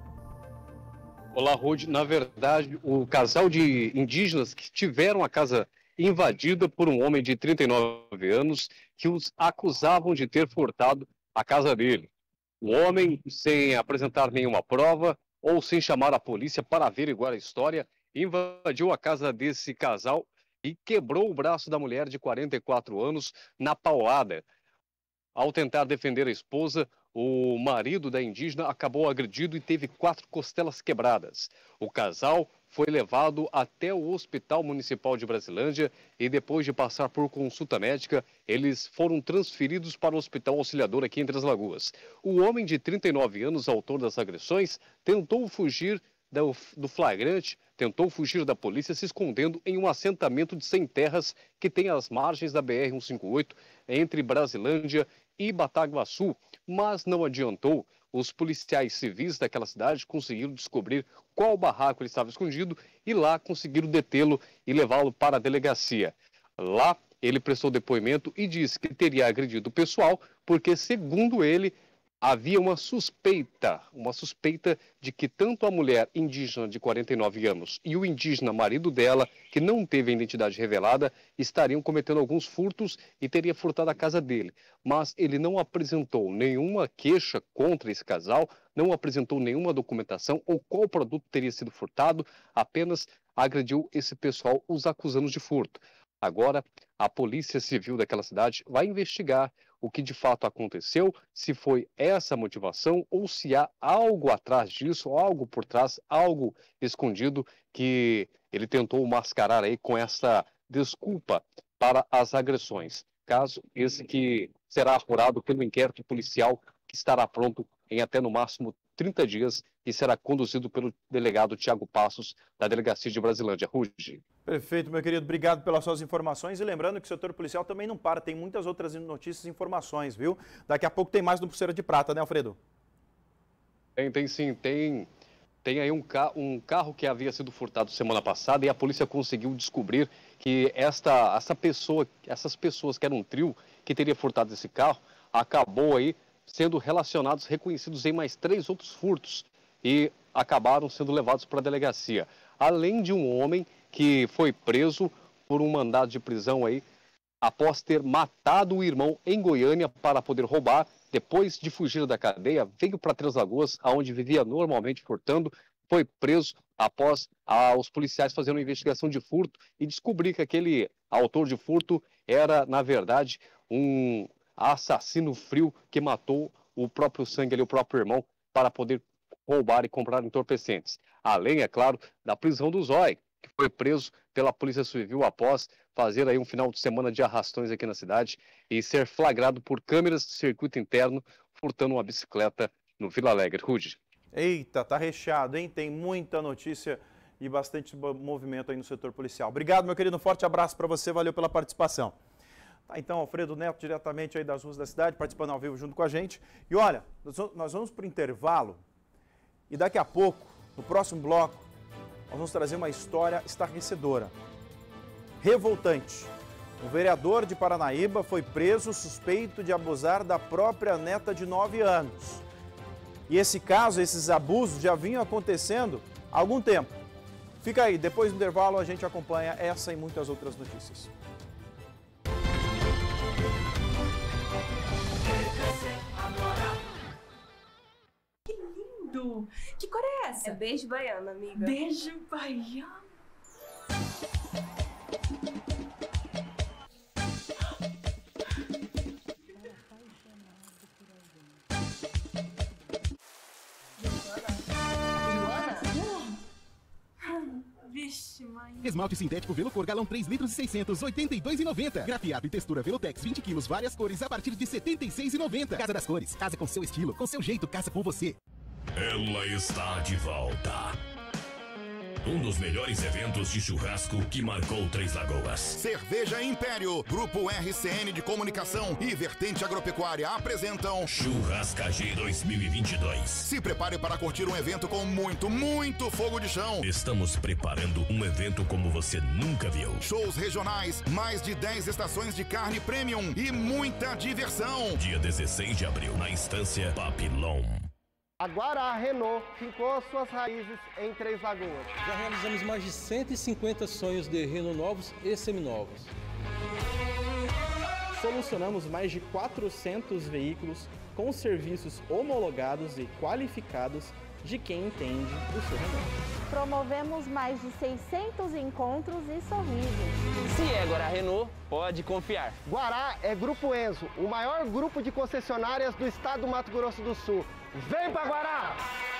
Olá, Rude. Na verdade, o casal de indígenas que tiveram a casa invadida por um homem de 39 anos que os acusavam de ter furtado a casa dele. O homem, sem apresentar nenhuma prova ou sem chamar a polícia para averiguar a história, invadiu a casa desse casal e quebrou o braço da mulher de 44 anos na paulada. Ao tentar defender a esposa, o marido da indígena acabou agredido e teve 4 costelas quebradas. O casal foi levado até o Hospital Municipal de Brasilândia e depois de passar por consulta médica, eles foram transferidos para o Hospital Auxiliador aqui em Três Lagoas. O homem de 39 anos, autor das agressões, tentou fugir do flagrante, tentou fugir da polícia se escondendo em um assentamento de sem terras que tem às margens da BR-158 entre Brasilândia e Bataguaçu, mas não adiantou. Os policiais civis daquela cidade conseguiram descobrir qual barraco ele estava escondido e lá conseguiram detê-lo e levá-lo para a delegacia. Lá ele prestou depoimento e disse que teria agredido o pessoal porque, segundo ele, havia uma suspeita de que tanto a mulher indígena de 49 anos e o indígena marido dela, que não teve a identidade revelada, estariam cometendo alguns furtos e teria furtado a casa dele. Mas ele não apresentou nenhuma queixa contra esse casal, não apresentou nenhuma documentação ou qual produto teria sido furtado, apenas agrediu esse pessoal os acusando de furto. Agora, a Polícia Civil daquela cidade vai investigar o que de fato aconteceu, se foi essa a motivação ou se há algo atrás disso, algo por trás, algo escondido que ele tentou mascarar aí com essa desculpa para as agressões. Caso esse que será apurado pelo inquérito policial que estará pronto em até no máximo 30 dias e será conduzido pelo delegado Tiago Passos, da Delegacia de Brasilândia. Ruge. Perfeito, meu querido. Obrigado pelas suas informações. E lembrando que o setor policial também não para, tem muitas outras notícias e informações, viu? Daqui a pouco tem mais no Pulseira de Prata, né, Alfredo? Tem sim. Tem aí um carro que havia sido furtado semana passada e a polícia conseguiu descobrir que essas pessoas que eram um trio que teria furtado esse carro, acabou aí sendo relacionados, reconhecidos em mais 3 outros furtos e acabaram sendo levados para a delegacia. Além de um homem que foi preso por um mandado de prisão aí, após ter matado o irmão em Goiânia para poder roubar. Depois de fugir da cadeia, veio para Três Lagoas, onde vivia normalmente furtando, foi preso após os policiais fazerem uma investigação de furto e descobrir que aquele autor de furto era, na verdade, um assassino frio que matou o próprio sangue ali, o próprio irmão, para poder roubar e comprar entorpecentes. Além, é claro, da prisão do Zói, que foi preso pela Polícia Civil após fazer aí um final de semana de arrastões aqui na cidade e ser flagrado por câmeras de circuito interno furtando uma bicicleta no Vila Alegre. Rude. Eita, tá recheado, hein? Tem muita notícia e bastante movimento aí no setor policial. Obrigado, meu querido, um forte abraço para você, valeu pela participação. Tá, então, Alfredo Neto, diretamente aí das ruas da cidade, participando ao vivo junto com a gente. E olha, nós vamos para o intervalo e daqui a pouco, no próximo bloco, nós vamos trazer uma história estarrecedora, revoltante. Um vereador de Paranaíba foi preso suspeito de abusar da própria neta de 9 anos. E esse caso, esses abusos já vinham acontecendo há algum tempo. Fica aí, depois do intervalo a gente acompanha essa e muitas outras notícias. Que lindo! Que cor é essa? É beijo baiano, amiga. Beijo baiano. Vixe, mãe. Esmalte sintético Velocor, galão 3 litros e 600, R$ 82,90. Grafiado e textura Velotex, 20 quilos, várias cores, a partir de R$ 76,90. Casa das Cores, casa com seu estilo, com seu jeito, casa com você. Ela está de volta. Um dos melhores eventos de churrasco que marcou Três Lagoas. Cerveja Império, Grupo RCN de Comunicação e Vertente Agropecuária apresentam Churrascagem 2022. Se prepare para curtir um evento com muito fogo de chão. Estamos preparando um evento como você nunca viu. Shows regionais, mais de 10 estações de carne premium e muita diversão. Dia 16 de abril, na Estância Papilon. Agora a Renault fincou suas raízes em Três Lagoas. Já realizamos mais de 150 sonhos de Renault novos e seminovos. Solucionamos mais de 400 veículos com serviços homologados e qualificados de quem entende o seu Renault. Promovemos mais de 600 encontros e sorrisos. Se é Guará Renault, pode confiar. Guará é Grupo Enzo, o maior grupo de concessionárias do estado do Mato Grosso do Sul. Vem pra Guará!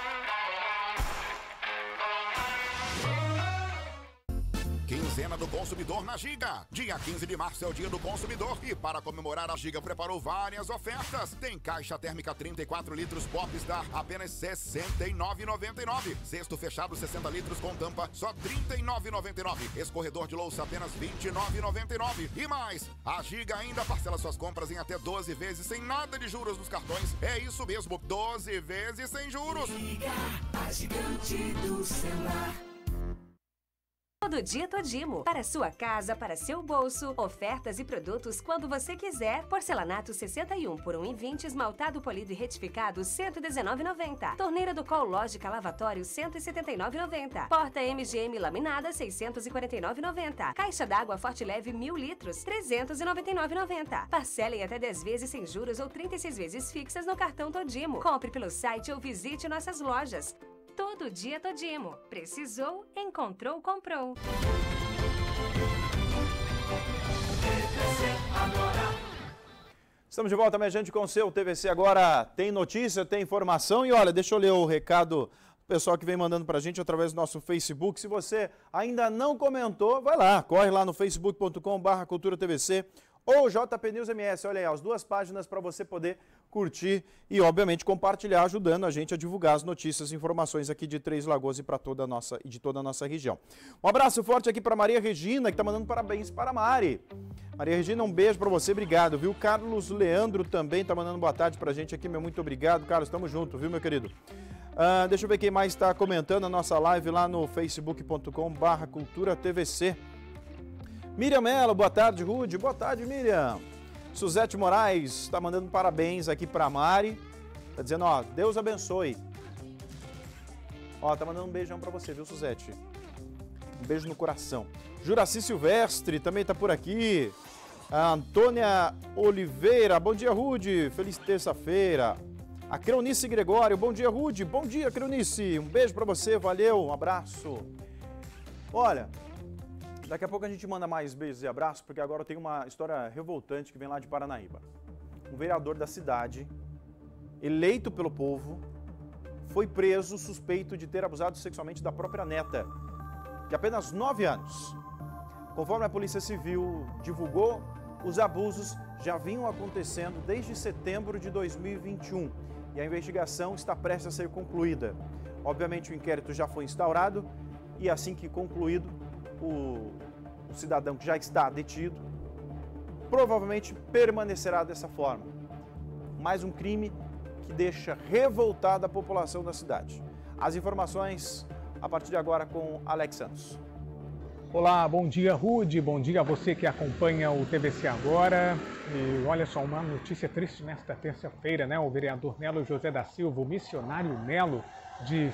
Quinzena do Consumidor na Giga. Dia 15 de março é o Dia do Consumidor e para comemorar a Giga preparou várias ofertas. Tem caixa térmica 34 litros Popstar, apenas R$ 69,99. Cesto fechado 60 litros com tampa, só R$ 39,99. Escorredor de louça, apenas R$ 29,99. E mais, a Giga ainda parcela suas compras em até 12 vezes sem nada de juros nos cartões. É isso mesmo, 12 vezes sem juros. Giga, a gigante do celular. Todo dia Todimo. Para sua casa, para seu bolso, ofertas e produtos quando você quiser. Porcelanato 61 por 1,20, esmaltado polido e retificado R$ 119,90. Torneira do Col Lógica Lavatório R$ 179,90. Porta MGM laminada R$ 649,90. Caixa d'água Forte Leve 1.000 litros R$ 399,90. Parcela em até 10 vezes sem juros ou 36 vezes fixas no cartão Todimo. Compre pelo site ou visite nossas lojas. Todo dia Todimo. Precisou, encontrou, comprou. Estamos de volta, minha gente, com o seu TVC Agora. Tem notícia, tem informação e olha, deixa eu ler o recado do pessoal que vem mandando pra gente através do nosso Facebook. Se você ainda não comentou, vai lá, corre lá no facebook.com/culturatvc ou JP News MS. Olha aí, as duas páginas para você poder curtir e, obviamente, compartilhar, ajudando a gente a divulgar as notícias e informações aqui de Três Lagoas e de toda a nossa região. Um abraço forte aqui para Maria Regina, que está mandando parabéns para a Mari. Maria Regina, um beijo para você, obrigado, viu? Carlos Leandro também está mandando boa tarde para a gente aqui, meu muito obrigado. Carlos, estamos juntos, viu, meu querido? Deixa eu ver quem mais está comentando a nossa live lá no facebook.com/culturatvc. Miriam Mello, boa tarde, Rude. Boa tarde, Miriam. Suzete Moraes está mandando parabéns aqui para Mari. Tá dizendo, ó, Deus abençoe. Ó, tá mandando um beijão para você, viu, Suzete? Um beijo no coração. Juraci Silvestre também tá por aqui. A Antônia Oliveira, bom dia, Rude. Feliz terça-feira. A Creunice Gregório, bom dia, Rude. Bom dia, Creunice. Um beijo para você, valeu, um abraço. Olha, daqui a pouco a gente manda mais beijos e abraços, porque agora eu tenho uma história revoltante que vem lá de Paranaíba. Um vereador da cidade, eleito pelo povo, foi preso suspeito de ter abusado sexualmente da própria neta, de apenas 9 anos. Conforme a Polícia Civil divulgou, os abusos já vinham acontecendo desde setembro de 2021 e a investigação está prestes a ser concluída. Obviamente o inquérito já foi instaurado e assim que concluído, o cidadão que já está detido provavelmente permanecerá dessa forma. Mais um crime que deixa revoltada a população da cidade. As informações a partir de agora com Alex Santos. Olá, bom dia, Rude, bom dia a você que acompanha o TVC Agora. E olha só, uma notícia triste nesta terça-feira, né? O vereador Nelo José da Silva, o missionário Nelo, de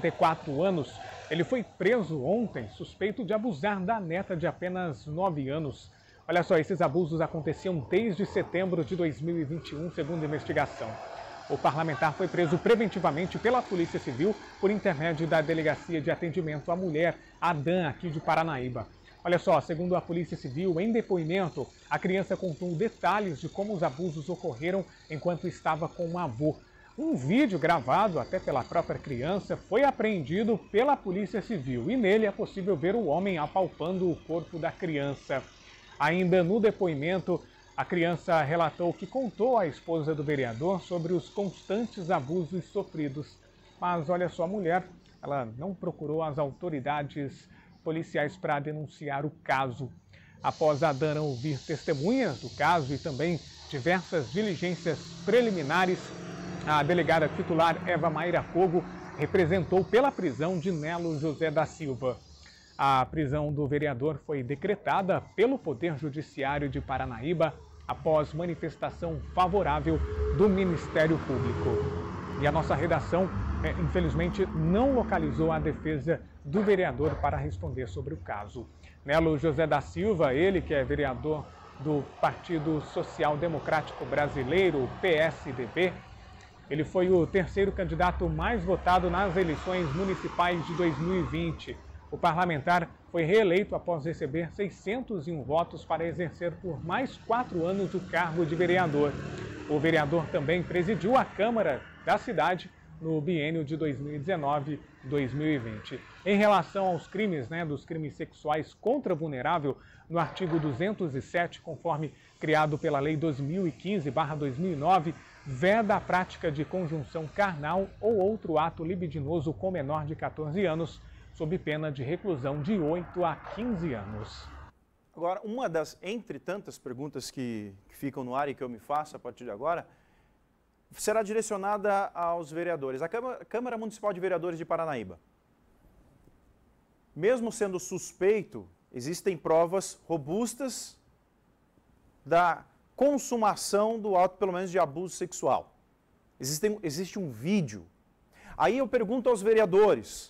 64 anos, ele foi preso ontem, suspeito de abusar da neta de apenas 9 anos. Olha só, esses abusos aconteciam desde setembro de 2021, segundo a investigação. O parlamentar foi preso preventivamente pela Polícia Civil por intermédio da Delegacia de Atendimento à Mulher, a DAM, aqui de Paranaíba. Olha só, segundo a Polícia Civil, em depoimento, a criança contou detalhes de como os abusos ocorreram enquanto estava com o avô. Um vídeo gravado até pela própria criança foi apreendido pela Polícia Civil e nele é possível ver o homem apalpando o corpo da criança. Ainda no depoimento, a criança relatou que contou à esposa do vereador sobre os constantes abusos sofridos. Mas olha só, a mulher, ela não procurou as autoridades policiais para denunciar o caso. Após a DAN ouvir testemunhas do caso e também diversas diligências preliminares, a delegada titular Eva Maíra Cogo representou pela prisão de Nelo José da Silva. A prisão do vereador foi decretada pelo Poder Judiciário de Paranaíba após manifestação favorável do Ministério Público. E a nossa redação, infelizmente, não localizou a defesa do vereador para responder sobre o caso. Nelo José da Silva, ele que é vereador do Partido Social Democrático Brasileiro, PSDB, ele foi o terceiro candidato mais votado nas eleições municipais de 2020. O parlamentar foi reeleito após receber 601 votos para exercer por mais 4 anos o cargo de vereador. O vereador também presidiu a Câmara da cidade no biênio de 2019-2020. Em relação aos crimes, dos crimes sexuais contra vulnerável, no artigo 207, conforme criado pela Lei 2015/2009, veda a prática de conjunção carnal ou outro ato libidinoso com menor de 14 anos, sob pena de reclusão de 8 a 15 anos. Agora, uma das, entre tantas perguntas que ficam no ar e que eu me faço a partir de agora, será direcionada aos vereadores. A Câmara Municipal de Vereadores de Paranaíba, mesmo sendo suspeito, existem provas robustas da consumação do ato, pelo menos, de abuso sexual. Existe um vídeo. Aí eu pergunto aos vereadores,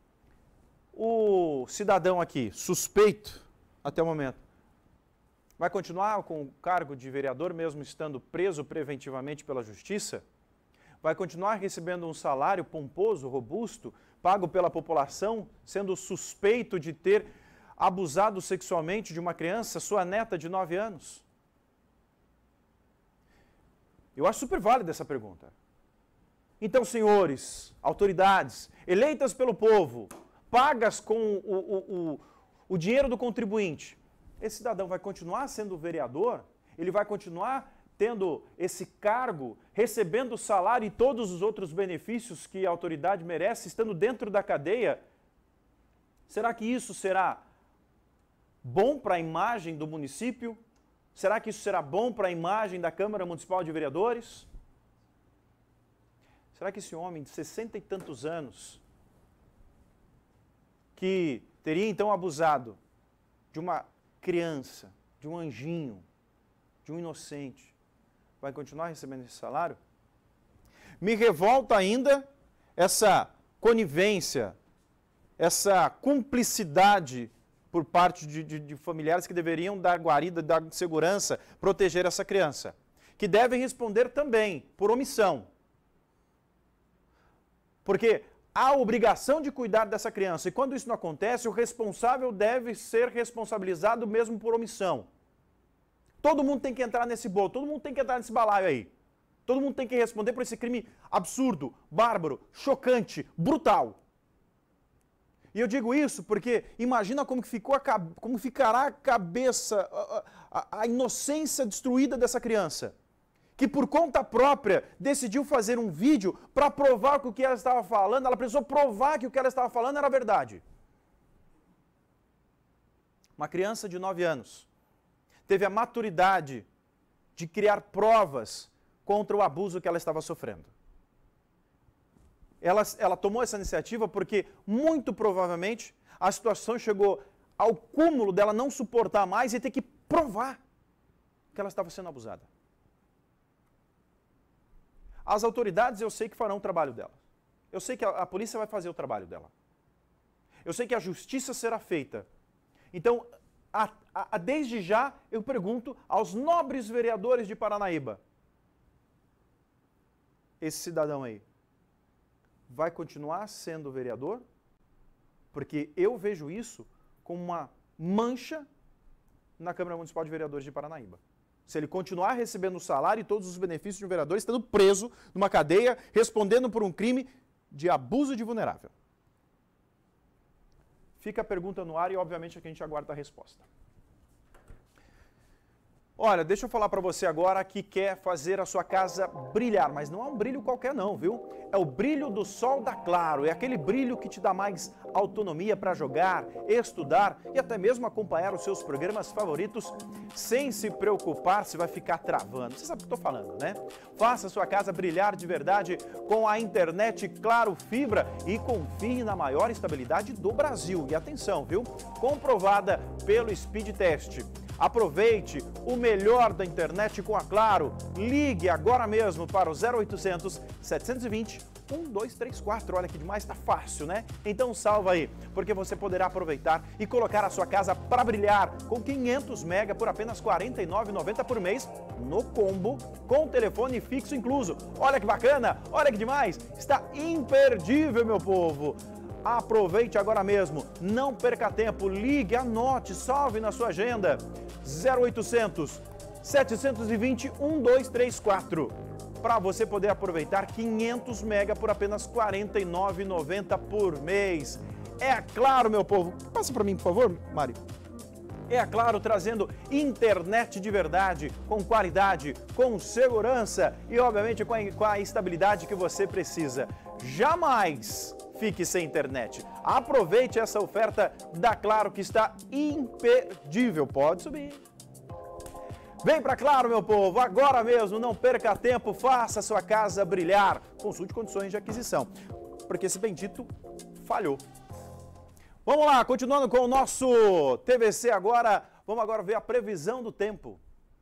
o cidadão aqui, suspeito até o momento, vai continuar com o cargo de vereador mesmo estando preso preventivamente pela justiça? Vai continuar recebendo um salário pomposo, robusto, pago pela população, sendo suspeito de ter abusado sexualmente de uma criança, sua neta de 9 anos? Eu acho super válida essa pergunta. Então, senhores, autoridades, eleitas pelo povo, pagas com o dinheiro do contribuinte, esse cidadão vai continuar sendo vereador? Ele vai continuar tendo esse cargo, recebendo o salário e todos os outros benefícios que a autoridade merece, estando dentro da cadeia? Será que isso será bom para a imagem do município? Será que isso será bom para a imagem da Câmara Municipal de Vereadores? Será que esse homem de 60 e tantos anos, que teria então abusado de uma criança, de um anjinho, de um inocente, vai continuar recebendo esse salário? Me revolta ainda essa conivência, essa cumplicidade por parte de familiares que deveriam dar guarida, dar segurança, proteger essa criança, que devem responder também por omissão. Porque há a obrigação de cuidar dessa criança, e quando isso não acontece, o responsável deve ser responsabilizado mesmo por omissão. Todo mundo tem que entrar nesse bolo, todo mundo tem que entrar nesse balaio aí. Todo mundo tem que responder por esse crime absurdo, bárbaro, chocante, brutal. E eu digo isso porque imagina como ficará a cabeça, a inocência destruída dessa criança, que por conta própria decidiu fazer um vídeo para provar que o que ela estava falando, ela precisou provar que o que ela estava falando era verdade. Uma criança de 9 anos teve a maturidade de criar provas contra o abuso que ela estava sofrendo. Ela tomou essa iniciativa porque, muito provavelmente, a situação chegou ao cúmulo dela não suportar mais e ter que provar que ela estava sendo abusada. As autoridades, eu sei que farão o trabalho delas. Eu sei que a polícia vai fazer o trabalho dela. Eu sei que a justiça será feita. Então, desde já, eu pergunto aos nobres vereadores de Paranaíba, esse cidadão aí vai continuar sendo vereador? Porque eu vejo isso como uma mancha na Câmara Municipal de Vereadores de Paranaíba. Se ele continuar recebendo o salário e todos os benefícios de um vereador, estando preso numa cadeia, respondendo por um crime de abuso de vulnerável. Fica a pergunta no ar e, obviamente, aqui a gente aguarda a resposta. Olha, deixa eu falar para você agora que quer fazer a sua casa brilhar, mas não é um brilho qualquer não, viu? É o brilho do Sol da Claro, é aquele brilho que te dá mais autonomia para jogar, estudar e até mesmo acompanhar os seus programas favoritos sem se preocupar se vai ficar travando. Você sabe o que eu estou falando, né? Faça a sua casa brilhar de verdade com a internet Claro Fibra e confie na maior estabilidade do Brasil. E atenção, viu? Comprovada pelo Speed Test. Aproveite o melhor da internet com a Claro. Ligue agora mesmo para o 0800 720 1234. Olha que demais, tá fácil, né? Então salva aí, porque você poderá aproveitar e colocar a sua casa para brilhar com 500 mega por apenas R$ 49,90 por mês no combo com telefone fixo incluso. Olha que bacana, olha que demais, está imperdível, meu povo. Aproveite agora mesmo, não perca tempo, ligue, anote, salve na sua agenda. 0800 720 1234. Para você poder aproveitar 500 mega por apenas R$ 49,90 por mês. É Claro, meu povo. Passa para mim, por favor, Mari. É Claro, trazendo internet de verdade, com qualidade, com segurança e, obviamente, com a estabilidade que você precisa. Jamais fique sem internet. Aproveite essa oferta da Claro que está imperdível. Pode subir. Vem para Claro, meu povo, agora mesmo, não perca tempo, faça a sua casa brilhar. Consulte condições de aquisição, porque esse bendito falhou. Vamos lá, continuando com o nosso TVC agora, vamos agora ver a previsão do tempo.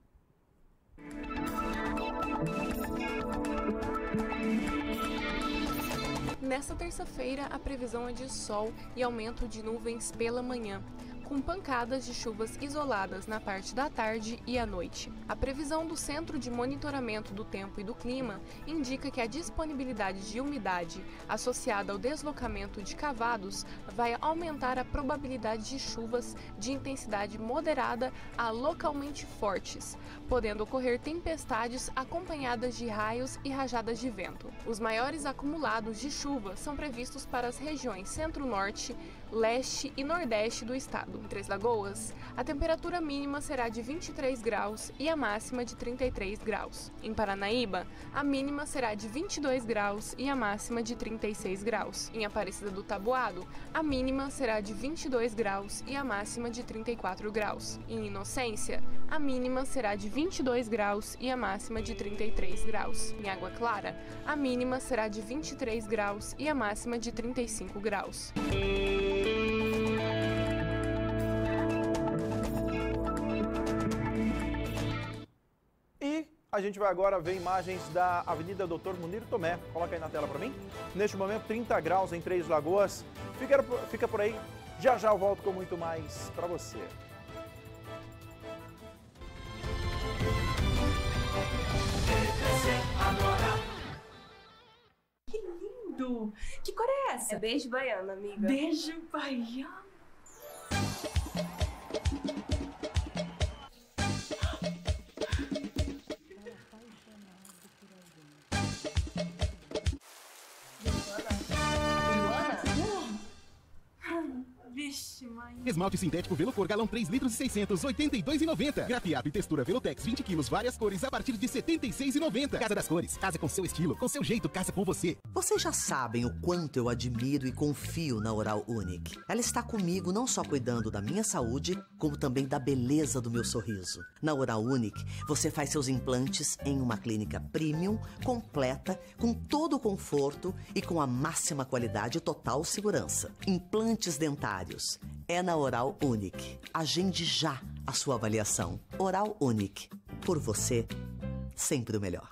Nesta terça-feira, a previsão é de sol e aumento de nuvens pela manhã, com pancadas de chuvas isoladas na parte da tarde e à noite. A previsão do Centro de Monitoramento do Tempo e do Clima indica que a disponibilidade de umidade associada ao deslocamento de cavados vai aumentar a probabilidade de chuvas de intensidade moderada a localmente fortes, podendo ocorrer tempestades acompanhadas de raios e rajadas de vento. Os maiores acumulados de chuva são previstos para as regiões centro-norte, leste e nordeste do estado. Em Três Lagoas, a temperatura mínima será de 23 graus e a máxima de 33 graus. Em Paranaíba, a mínima será de 22 graus e a máxima de 36 graus. Em Aparecida do Taboado, a mínima será de 22 graus e a máxima de 34 graus. Em Inocência, a mínima será de 22 graus e a máxima de 33 graus. Em Água Clara, a mínima será de 23 graus e a máxima de 35 graus. A gente vai agora ver imagens da Avenida Dr. Munir Tomé. Coloca aí na tela para mim. Neste momento, 30 graus em Três Lagoas. Fica por aí. Já já eu volto com muito mais para você. Que lindo! Que cor é essa? É beijo baiano, amiga. Beijo baiano. Vixe, mãe. Esmalte sintético Velocor, galão 3 litros e 600, R$ 82,90. Grafiado e textura Velotex, 20 quilos, várias cores, a partir de R$ 76,90. Casa das Cores, casa com seu estilo, com seu jeito, casa com você. Vocês já sabem o quanto eu admiro e confio na Oral Unique. Ela está comigo não só cuidando da minha saúde, como também da beleza do meu sorriso. Na Oral Unique, você faz seus implantes em uma clínica premium, completa, com todo o conforto e com a máxima qualidade e total segurança. Implantes dentários. É na Oral Unique. Agende já a sua avaliação. Oral Unique. Por você, sempre o melhor.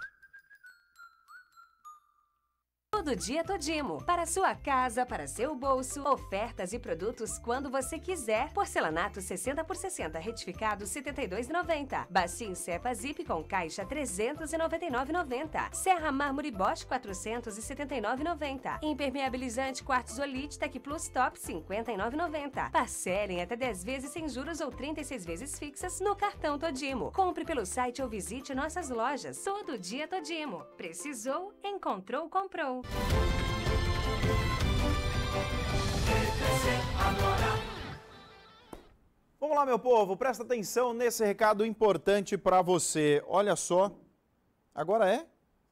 Todo dia Todimo. Para sua casa, para seu bolso. Ofertas e produtos quando você quiser. Porcelanato 60 por 60 retificado R$ 72,90. Bacia Cepa Zip com caixa R$ 399,90. Serra Mármore Bosch R$ 479,90. Impermeabilizante Quartzolite Tech Plus Top R$ 59,90. Parcelem até 10 vezes sem juros ou 36 vezes fixas no cartão Todimo. Compre pelo site ou visite nossas lojas. Todo dia Todimo. Precisou, encontrou, comprou. Vamos lá, meu povo, presta atenção nesse recado importante para você. Olha só, agora é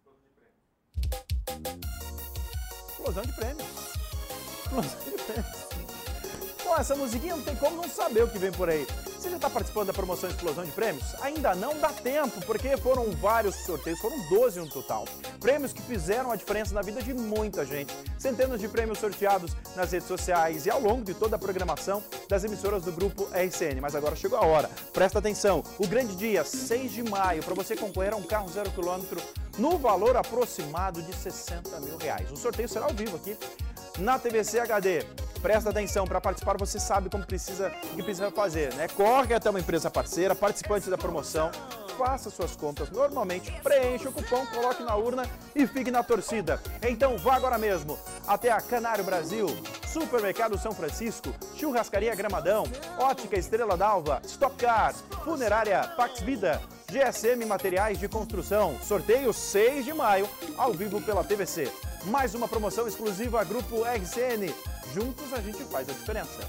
explosão de prêmios. Explosão de prêmios. Com essa musiquinha não tem como não saber o que vem por aí. Você já está participando da promoção Explosão de Prêmios? Ainda não dá tempo, porque foram vários sorteios, foram 12 no total. Prêmios que fizeram a diferença na vida de muita gente. Centenas de prêmios sorteados nas redes sociais e ao longo de toda a programação das emissoras do Grupo RCN. Mas agora chegou a hora. Presta atenção, o grande dia, 6 de maio, para você concorrer a um carro 0 km no valor aproximado de R$60 mil. O sorteio será ao vivo aqui na TVC HD. Presta atenção, para participar você sabe o que precisa fazer, né? Corre até uma empresa parceira, participante da promoção, faça suas compras normalmente, preencha o cupom, coloque na urna e fique na torcida. Então vá agora mesmo até a Canário Brasil, Supermercado São Francisco, Churrascaria Gramadão, Ótica Estrela d'Alva, Stock Car, Funerária Pax Vida, GSM Materiais de Construção. Sorteio 6 de maio, ao vivo pela TVC. Mais uma promoção exclusiva Grupo RCN. Juntos a gente faz a diferença.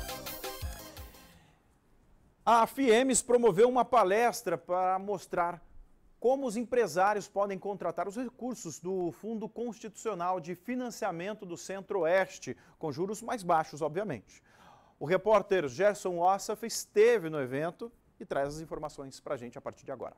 A FIEMES promoveu uma palestra para mostrar como os empresários podem contratar os recursos do Fundo Constitucional de Financiamento do Centro-Oeste, com juros mais baixos, obviamente. O repórter Gerson Ossaf esteve no evento e traz as informações para a gente a partir de agora.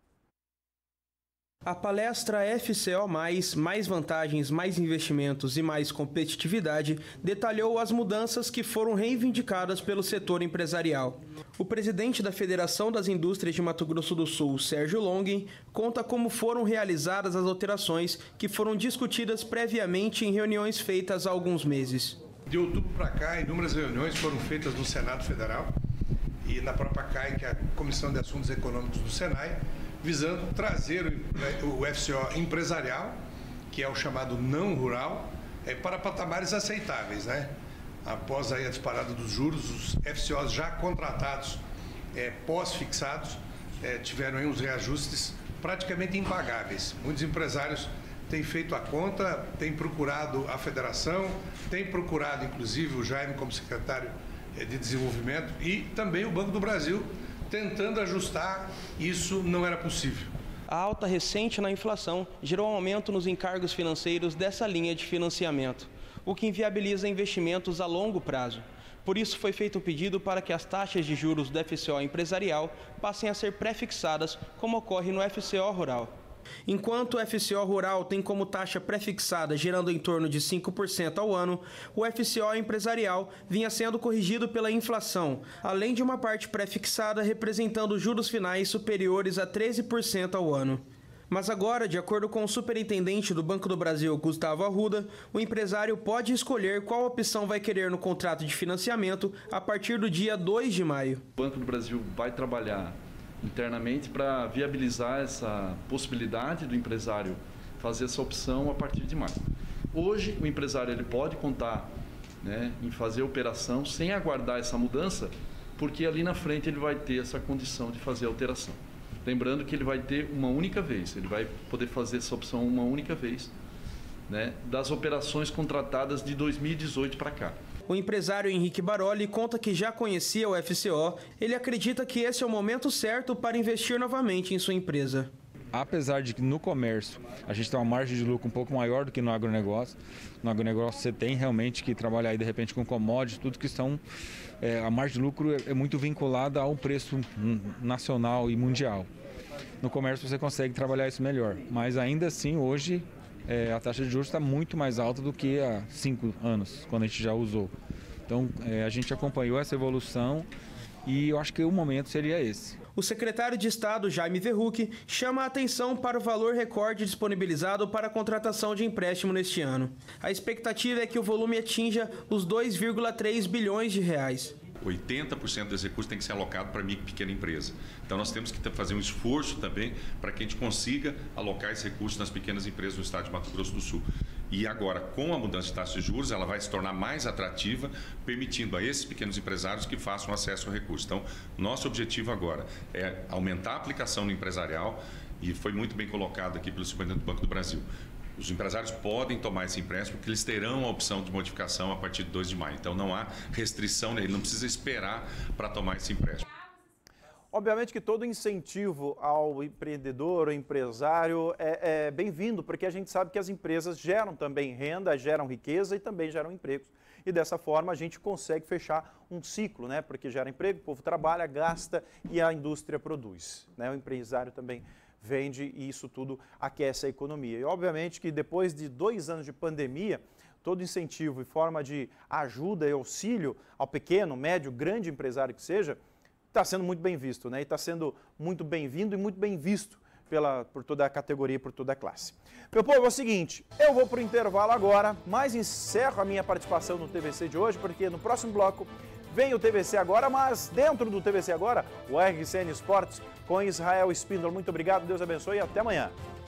A palestra FCO+, mais vantagens, mais investimentos e mais competitividade, detalhou as mudanças que foram reivindicadas pelo setor empresarial. O presidente da Federação das Indústrias de Mato Grosso do Sul, Sérgio Longin, conta como foram realizadas as alterações que foram discutidas previamente em reuniões feitas há alguns meses. De outubro para cá, inúmeras reuniões foram feitas no Senado Federal e na própria CAI, que é a Comissão de Assuntos Econômicos do Senai, visando trazer o FCO empresarial, que é o chamado não rural, para patamares aceitáveis, né? Após aí a disparada dos juros, os FCOs já contratados, pós-fixados, tiveram aí uns reajustes praticamente impagáveis. Muitos empresários têm feito a conta, têm procurado a federação, têm procurado inclusive o Jaime como secretário de desenvolvimento e também o Banco do Brasil, tentando ajustar, isso não era possível. A alta recente na inflação gerou um aumento nos encargos financeiros dessa linha de financiamento, o que inviabiliza investimentos a longo prazo. Por isso foi feito um pedido para que as taxas de juros do FCO empresarial passem a ser pré-fixadas, como ocorre no FCO rural. Enquanto o FCO rural tem como taxa pré-fixada gerando em torno de 5% ao ano, o FCO empresarial vinha sendo corrigido pela inflação, além de uma parte pré-fixada representando juros finais superiores a 13% ao ano. Mas agora, de acordo com o superintendente do Banco do Brasil, Gustavo Arruda, o empresário pode escolher qual opção vai querer no contrato de financiamento a partir do dia 2 de maio. O Banco do Brasil vai trabalhar internamente para viabilizar essa possibilidade do empresário fazer essa opção a partir de maio. Hoje, o empresário ele pode contar, né, em fazer a operação sem aguardar essa mudança, porque ali na frente ele vai ter essa condição de fazer a alteração. Lembrando que ele vai ter uma única vez, ele vai poder fazer essa opção uma única vez, né, das operações contratadas de 2018 para cá. O empresário Henrique Baroli conta que já conhecia o FCO, ele acredita que esse é o momento certo para investir novamente em sua empresa. Apesar de que no comércio a gente tem uma margem de lucro um pouco maior do que no agronegócio, você tem realmente que trabalhar aí de repente com commodities, tudo que estão... a margem de lucro é muito vinculada ao preço nacional e mundial. No comércio você consegue trabalhar isso melhor, mas ainda assim hoje a taxa de juros está muito mais alta do que há 5 anos, quando a gente já usou. Então a gente acompanhou essa evolução e eu acho que o momento seria esse. O secretário de Estado, Jaime Verruc, chama a atenção para o valor recorde disponibilizado para a contratação de empréstimo neste ano. A expectativa é que o volume atinja os 2,3 bilhões de reais. 80% desse recurso tem que ser alocado para micro e pequena empresa. Então nós temos que fazer um esforço também para que a gente consiga alocar esse recurso nas pequenas empresas do estado de Mato Grosso do Sul. E agora, com a mudança de taxa de juros, ela vai se tornar mais atrativa, permitindo a esses pequenos empresários que façam acesso ao recurso. Então, nosso objetivo agora é aumentar a aplicação no empresarial, e foi muito bem colocado aqui pelo superintendente do Banco do Brasil. Os empresários podem tomar esse empréstimo porque eles terão a opção de modificação a partir de 2 de maio. Então, não há restrição, ele não precisa esperar para tomar esse empréstimo. Obviamente que todo incentivo ao empreendedor, ao empresário é bem-vindo, porque a gente sabe que as empresas geram também renda, geram riqueza e também geram empregos. E dessa forma a gente consegue fechar um ciclo, né? Porque gera emprego, o povo trabalha, gasta e a indústria produz, né? O empresário também vende e isso tudo aquece a economia. E obviamente que depois de 2 anos de pandemia, todo incentivo e forma de ajuda e auxílio ao pequeno, médio, grande empresário que seja, está sendo muito bem visto, né? E está sendo muito bem-vindo e muito bem visto por toda a categoria, por toda a classe. Meu povo, é o seguinte, eu vou para o intervalo agora, mas encerro a minha participação no TVC de hoje, porque no próximo bloco vem o TVC Agora, mas dentro do TVC Agora, o RCN Esportes com Israel Spindler. Muito obrigado, Deus abençoe e até amanhã.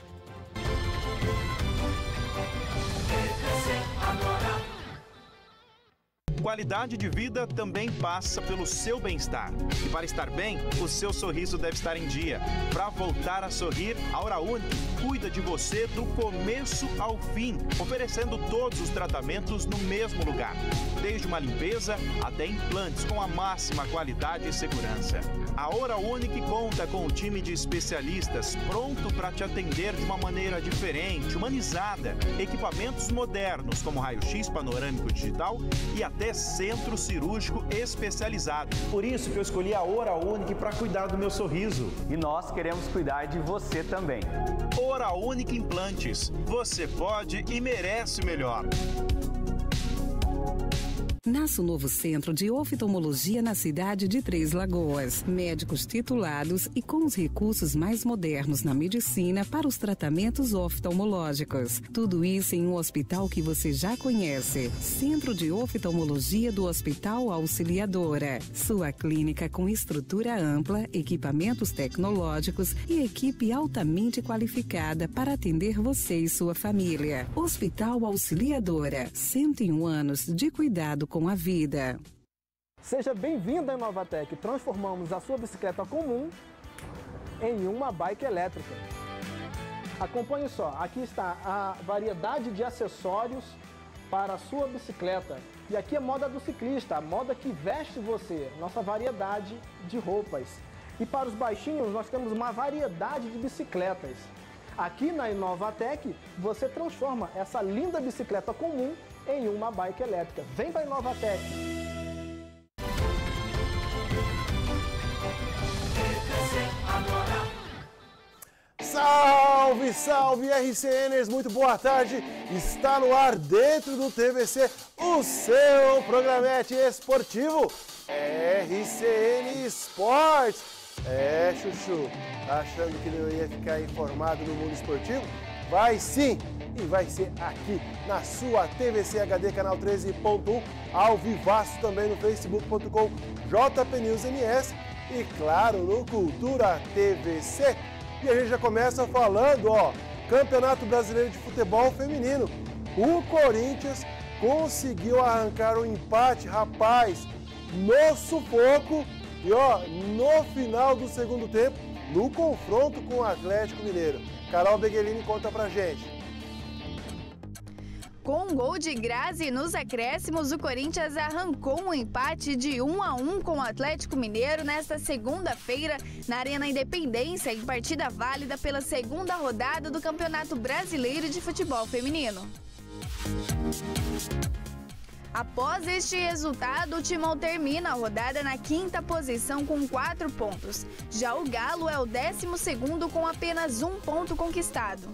Qualidade de vida também passa pelo seu bem-estar. E para estar bem, o seu sorriso deve estar em dia. Para voltar a sorrir, a Hora Única cuida de você do começo ao fim, oferecendo todos os tratamentos no mesmo lugar. Desde uma limpeza até implantes com a máxima qualidade e segurança. A Hora Única conta com um time de especialistas pronto para te atender de uma maneira diferente, humanizada. Equipamentos modernos como raio-x panorâmico digital e até centro cirúrgico especializado. Por isso que eu escolhi a Hora Única para cuidar do meu sorriso. E nós queremos cuidar de você também. Hora Única Implantes. Você pode e merece o melhor. Nasce um novo centro de oftalmologia na cidade de Três Lagoas. Médicos titulados e com os recursos mais modernos na medicina para os tratamentos oftalmológicos. Tudo isso em um hospital que você já conhece. Centro de Oftalmologia do Hospital Auxiliadora. Sua clínica com estrutura ampla, equipamentos tecnológicos e equipe altamente qualificada para atender você e sua família. Hospital Auxiliadora. 101 anos de cuidado com a vida. Seja bem-vindo à Inovatec. Transformamos a sua bicicleta comum em uma bike elétrica. Acompanhe só, aqui está a variedade de acessórios para a sua bicicleta. E aqui é a moda do ciclista, a moda que veste você, nossa variedade de roupas. E para os baixinhos nós temos uma variedade de bicicletas. Aqui na Inovatec você transforma essa linda bicicleta comum em uma bike elétrica. Vem para a Inovatec! Salve, salve RCNers, muito boa tarde. Está no ar dentro do TVC o seu programete esportivo RCN Esportes. Chuchu, tá achando que não ia ficar informado no mundo esportivo? Vai sim! E vai ser aqui na sua TVC HD, canal 13.1, ao vivaço também no facebook.com jpnewsms e claro, no Cultura TVC. E a gente já começa falando, Campeonato Brasileiro de Futebol Feminino. O Corinthians conseguiu arrancar um empate, rapaz, no sufoco e no final do segundo tempo, no confronto com o Atlético Mineiro. Carol Beguelini conta pra gente. Com um gol de Grazi nos acréscimos, o Corinthians arrancou um empate de 1-1 com o Atlético Mineiro nesta segunda-feira na Arena Independência, em partida válida pela segunda rodada do Campeonato Brasileiro de Futebol Feminino. Após este resultado, o Timão termina a rodada na 5ª posição com 4 pontos. Já o Galo é o 12º com apenas 1 ponto conquistado.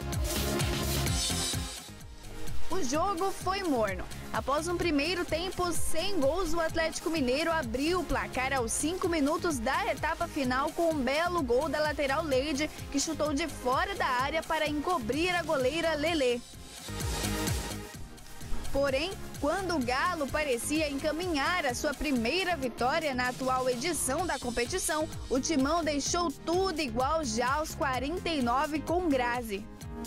O jogo foi morno. Após um primeiro tempo sem gols, o Atlético Mineiro abriu o placar aos 5 minutos da etapa final com um belo gol da lateral Leide, que chutou de fora da área para encobrir a goleira Lelê. Porém, quando o Galo parecia encaminhar a sua primeira vitória na atual edição da competição, o Timão deixou tudo igual já aos 49 com Grazi.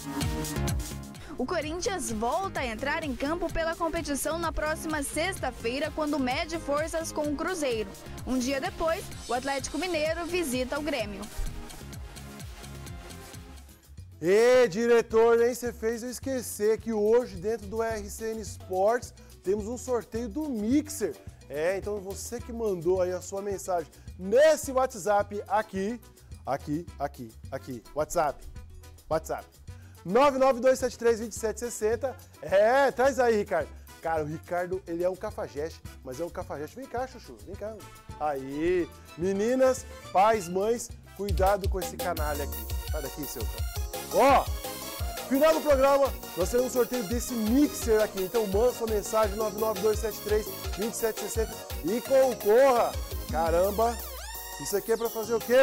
O Corinthians volta a entrar em campo pela competição na próxima sexta-feira, quando mede forças com o Cruzeiro. Um dia depois, o Atlético Mineiro visita o Grêmio. E diretor, nem você fez eu esquecer que hoje, dentro do RCN Sports, temos um sorteio do Mixer. Então você que mandou aí a sua mensagem nesse WhatsApp aqui, WhatsApp. 992732760. Traz aí, Ricardo. Cara, o Ricardo, ele é um cafajeste, mas é um cafajeste. Vem cá, Chuchu, vem cá. Aí, meninas, pais, mães, cuidado com esse canalha aqui. Sai daqui, seu cara. Final do programa, nós temos um sorteio desse Mixer aqui. Então manda sua mensagem 992732760 e concorra. Caramba, isso aqui é pra fazer o quê?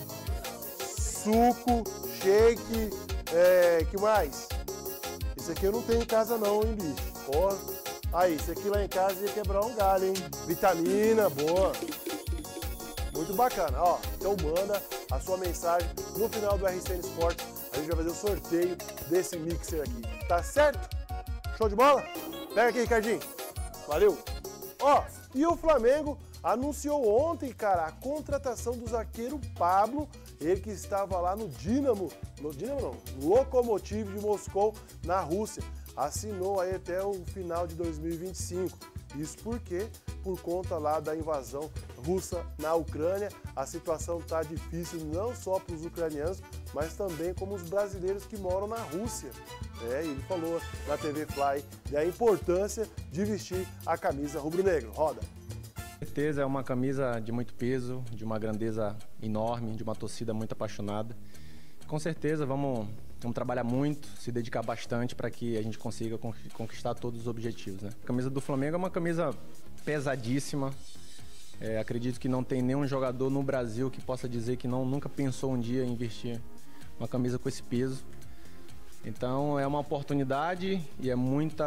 Suco, shake, que mais? Isso aqui eu não tenho em casa não, hein, bicho? Aí, isso aqui lá em casa ia quebrar um galho, hein? Vitamina, boa. Muito bacana, então manda a sua mensagem no final do RCN Sport. A gente vai fazer o sorteio desse Mixer aqui, tá certo? Show de bola? Pega aqui, Ricardinho. Valeu. E o Flamengo anunciou ontem, cara, a contratação do zagueiro Pablo, ele que estava lá no Lokomotiv de Moscou, na Rússia. Assinou aí até o final de 2025. Isso porque, por conta lá da invasão russa na Ucrânia, a situação está difícil não só para os ucranianos, mas também como os brasileiros que moram na Rússia. Ele falou na TV Fly da importância de vestir a camisa rubro-negro. Roda. Com certeza é uma camisa de muito peso, de uma grandeza enorme, de uma torcida muito apaixonada. Com certeza vamos trabalhar muito, se dedicar bastante para que a gente consiga conquistar todos os objetivos, né? A camisa do Flamengo é uma camisa pesadíssima. Acredito que não tem nenhum jogador no Brasil que possa dizer que nunca pensou um dia em vestir uma camisa com esse peso. Então é uma oportunidade e é muito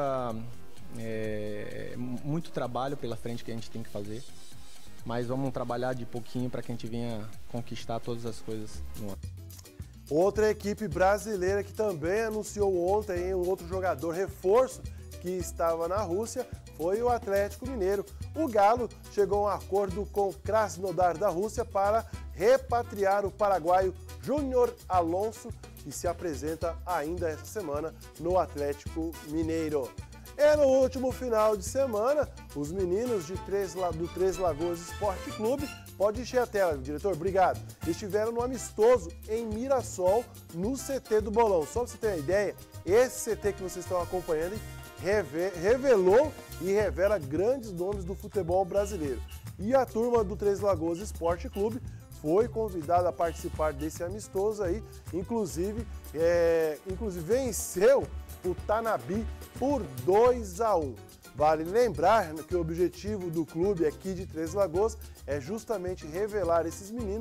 trabalho pela frente que a gente tem que fazer. Mas vamos trabalhar de pouquinho para que a gente venha conquistar todas as coisas no ano. Outra equipe brasileira que também anunciou ontem um outro jogador reforço que estava na Rússia foi o Atlético Mineiro. O Galo chegou a um acordo com o Krasnodar da Rússia para repatriar o paraguaio Júnior Alonso, que se apresenta ainda essa semana no Atlético Mineiro. E no último final de semana, os meninos do Três Lagoas Esporte Clube, pode encher a tela, diretor, obrigado, estiveram no amistoso em Mirassol, no CT do Bolão. Só para você ter uma ideia, esse CT que vocês estão acompanhando revelou e revela grandes nomes do futebol brasileiro. E a turma do Três Lagoas Esporte Clube foi convidada a participar desse amistoso aí, inclusive venceu o Tanabi por 2-1. Vale lembrar que o objetivo do clube aqui de Três Lagoas é justamente revelar esses meninos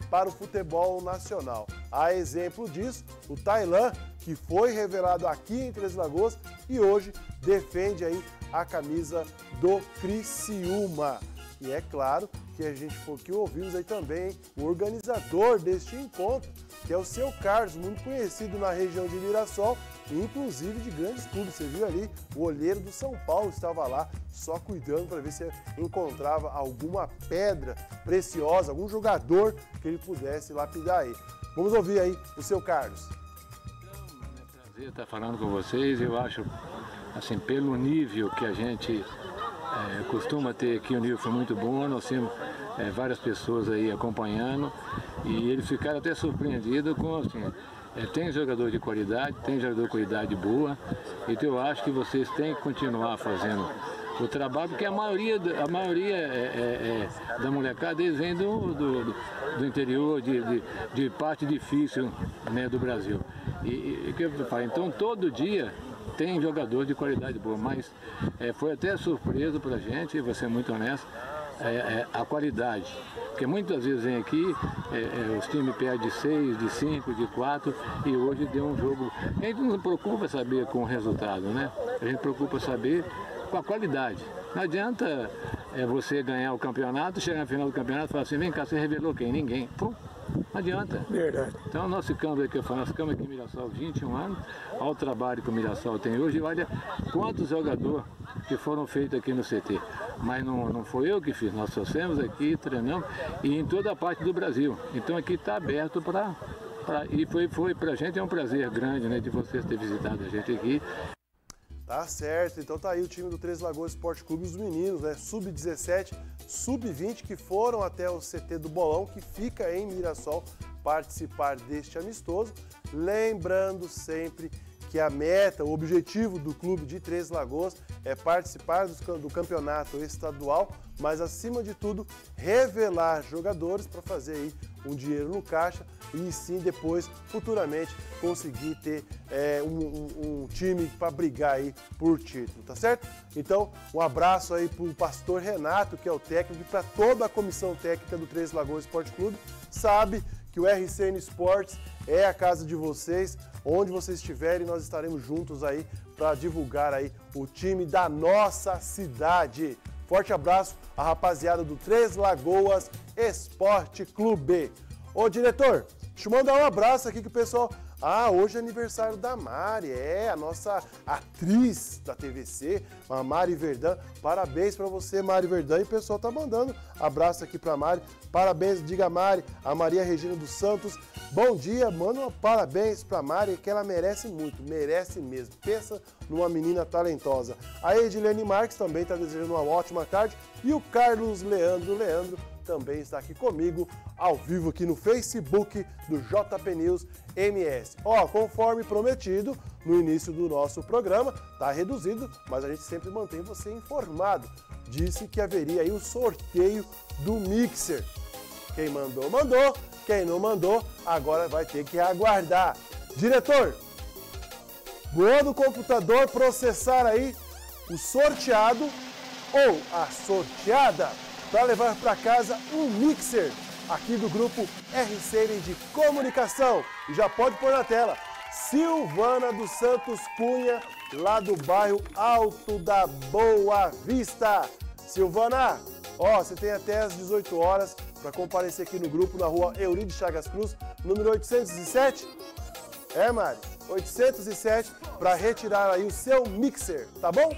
para o futebol nacional. A exemplo disso, o Tailan, que foi revelado aqui em Três Lagoas e hoje defende aí a camisa do Criciúma. E é claro que a gente foi que ouvimos aí também o organizador deste encontro, que é o seu Carlos, muito conhecido na região de Mirassol, inclusive de grandes clubes. Você viu ali, o olheiro do São Paulo estava lá, só cuidando para ver se encontrava alguma pedra preciosa, algum jogador que ele pudesse lapidar aí. Vamos ouvir aí o seu Carlos. É um prazer estar falando com vocês. Eu acho, assim, pelo nível que a gente costuma ter aqui, o nível foi muito bom. Nós temos várias pessoas aí acompanhando e eles ficaram até surpreendidos com, assim, tem jogador de qualidade, tem jogador com idade boa, então eu acho que vocês têm que continuar fazendo o trabalho, porque a maioria da molecada, eles vêm do interior, de parte difícil, né, do Brasil. E que eu falo, então todo dia tem jogador de qualidade boa, mas foi até surpresa pra gente, vou ser muito honesto, a qualidade. Porque muitas vezes vem aqui, os times perdem de 6, de 5, de 4 e hoje deu um jogo. A gente não preocupa saber com o resultado, né? A gente preocupa saber com a qualidade. Não adianta você ganhar o campeonato, chegar no final do campeonato e falar assim, vem cá, você revelou quem? Ninguém. Pum, não adianta. Verdade. Então nós ficamos aqui em Mirassol 21 anos, olha o trabalho que o Mirassol tem hoje, olha quantos jogadores que foram feitos aqui no CT. Mas não foi eu que fiz, nós trouxemos aqui, treinamos, e em toda a parte do Brasil. Então aqui está aberto e foi pra gente, é um prazer grande, né, de vocês terem visitado a gente aqui. Tá certo, então tá aí o time do Três Lagoas Esporte Clube, os meninos, né, sub-17, sub-20, que foram até o CT do Bolão, que fica em Mirassol, participar deste amistoso. Lembrando sempre que a meta, o objetivo do clube de Três Lagoas é participar do campeonato estadual, mas acima de tudo revelar jogadores para fazer aí um dinheiro no caixa e sim depois, futuramente, conseguir ter um time para brigar aí por título, tá certo? Então, um abraço aí para o pastor Renato, que é o técnico, e para toda a comissão técnica do Três Lagoas Esporte Clube. Sabe que o RCN Esportes é a casa de vocês, onde vocês estiverem, nós estaremos juntos aí para divulgar aí o time da nossa cidade. Forte abraço à rapaziada do Três Lagoas Esporte Clube. Ô diretor, deixa eu mandar um abraço aqui que o pessoal... hoje é aniversário da Mari, a nossa atriz da TVC, a Mari Verdun. Parabéns para você, Mari Verdun. E o pessoal tá mandando abraço aqui para Mari. Parabéns, diga Mari, a Maria Regina dos Santos. Bom dia, manda um parabéns para Mari, que ela merece muito, merece mesmo. Pensa numa menina talentosa. A Edilene Marques também está desejando uma ótima tarde. E o Carlos Leandro também está aqui comigo, ao vivo aqui no Facebook do JP News MS. Conforme prometido no início do nosso programa, tá reduzido, mas a gente sempre mantém você informado. Disse que haveria aí o sorteio do mixer. Quem mandou, mandou. Quem não mandou, agora vai ter que aguardar. Diretor, vou no computador processar aí o sorteado ou a sorteada para levar para casa um mixer aqui do grupo RCN de Comunicação. E já pode pôr na tela. Silvana dos Santos Cunha, lá do bairro Alto da Boa Vista. Silvana, você tem até às 18 horas para comparecer aqui no grupo na rua Eurídice Chagas Cruz, número 807. Mari? 807, para retirar aí o seu mixer, tá bom?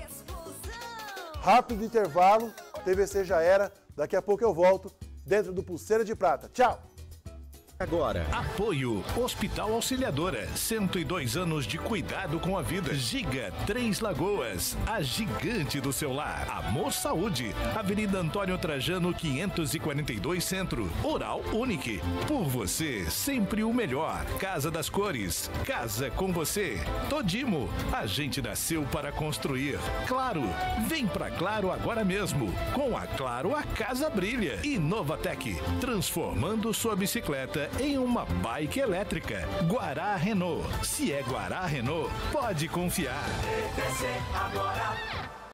Rápido intervalo, TVC já era. Daqui a pouco eu volto dentro do Pulseira de Prata. Tchau! Agora, apoio Hospital Auxiliadora, 102 anos de cuidado com a vida. Giga Três Lagoas, a gigante do seu lar. Amor Saúde, Avenida Antônio Trajano 542 Centro. Oral Unique, por você sempre o melhor. Casa das Cores, casa com você. Todimo, a gente nasceu para construir. Claro, vem pra Claro agora mesmo. Com a Claro a casa brilha. E Novatec, transformando sua bicicleta em uma bike elétrica. Guará Renault. Se é Guará Renault, pode confiar. TVC agora.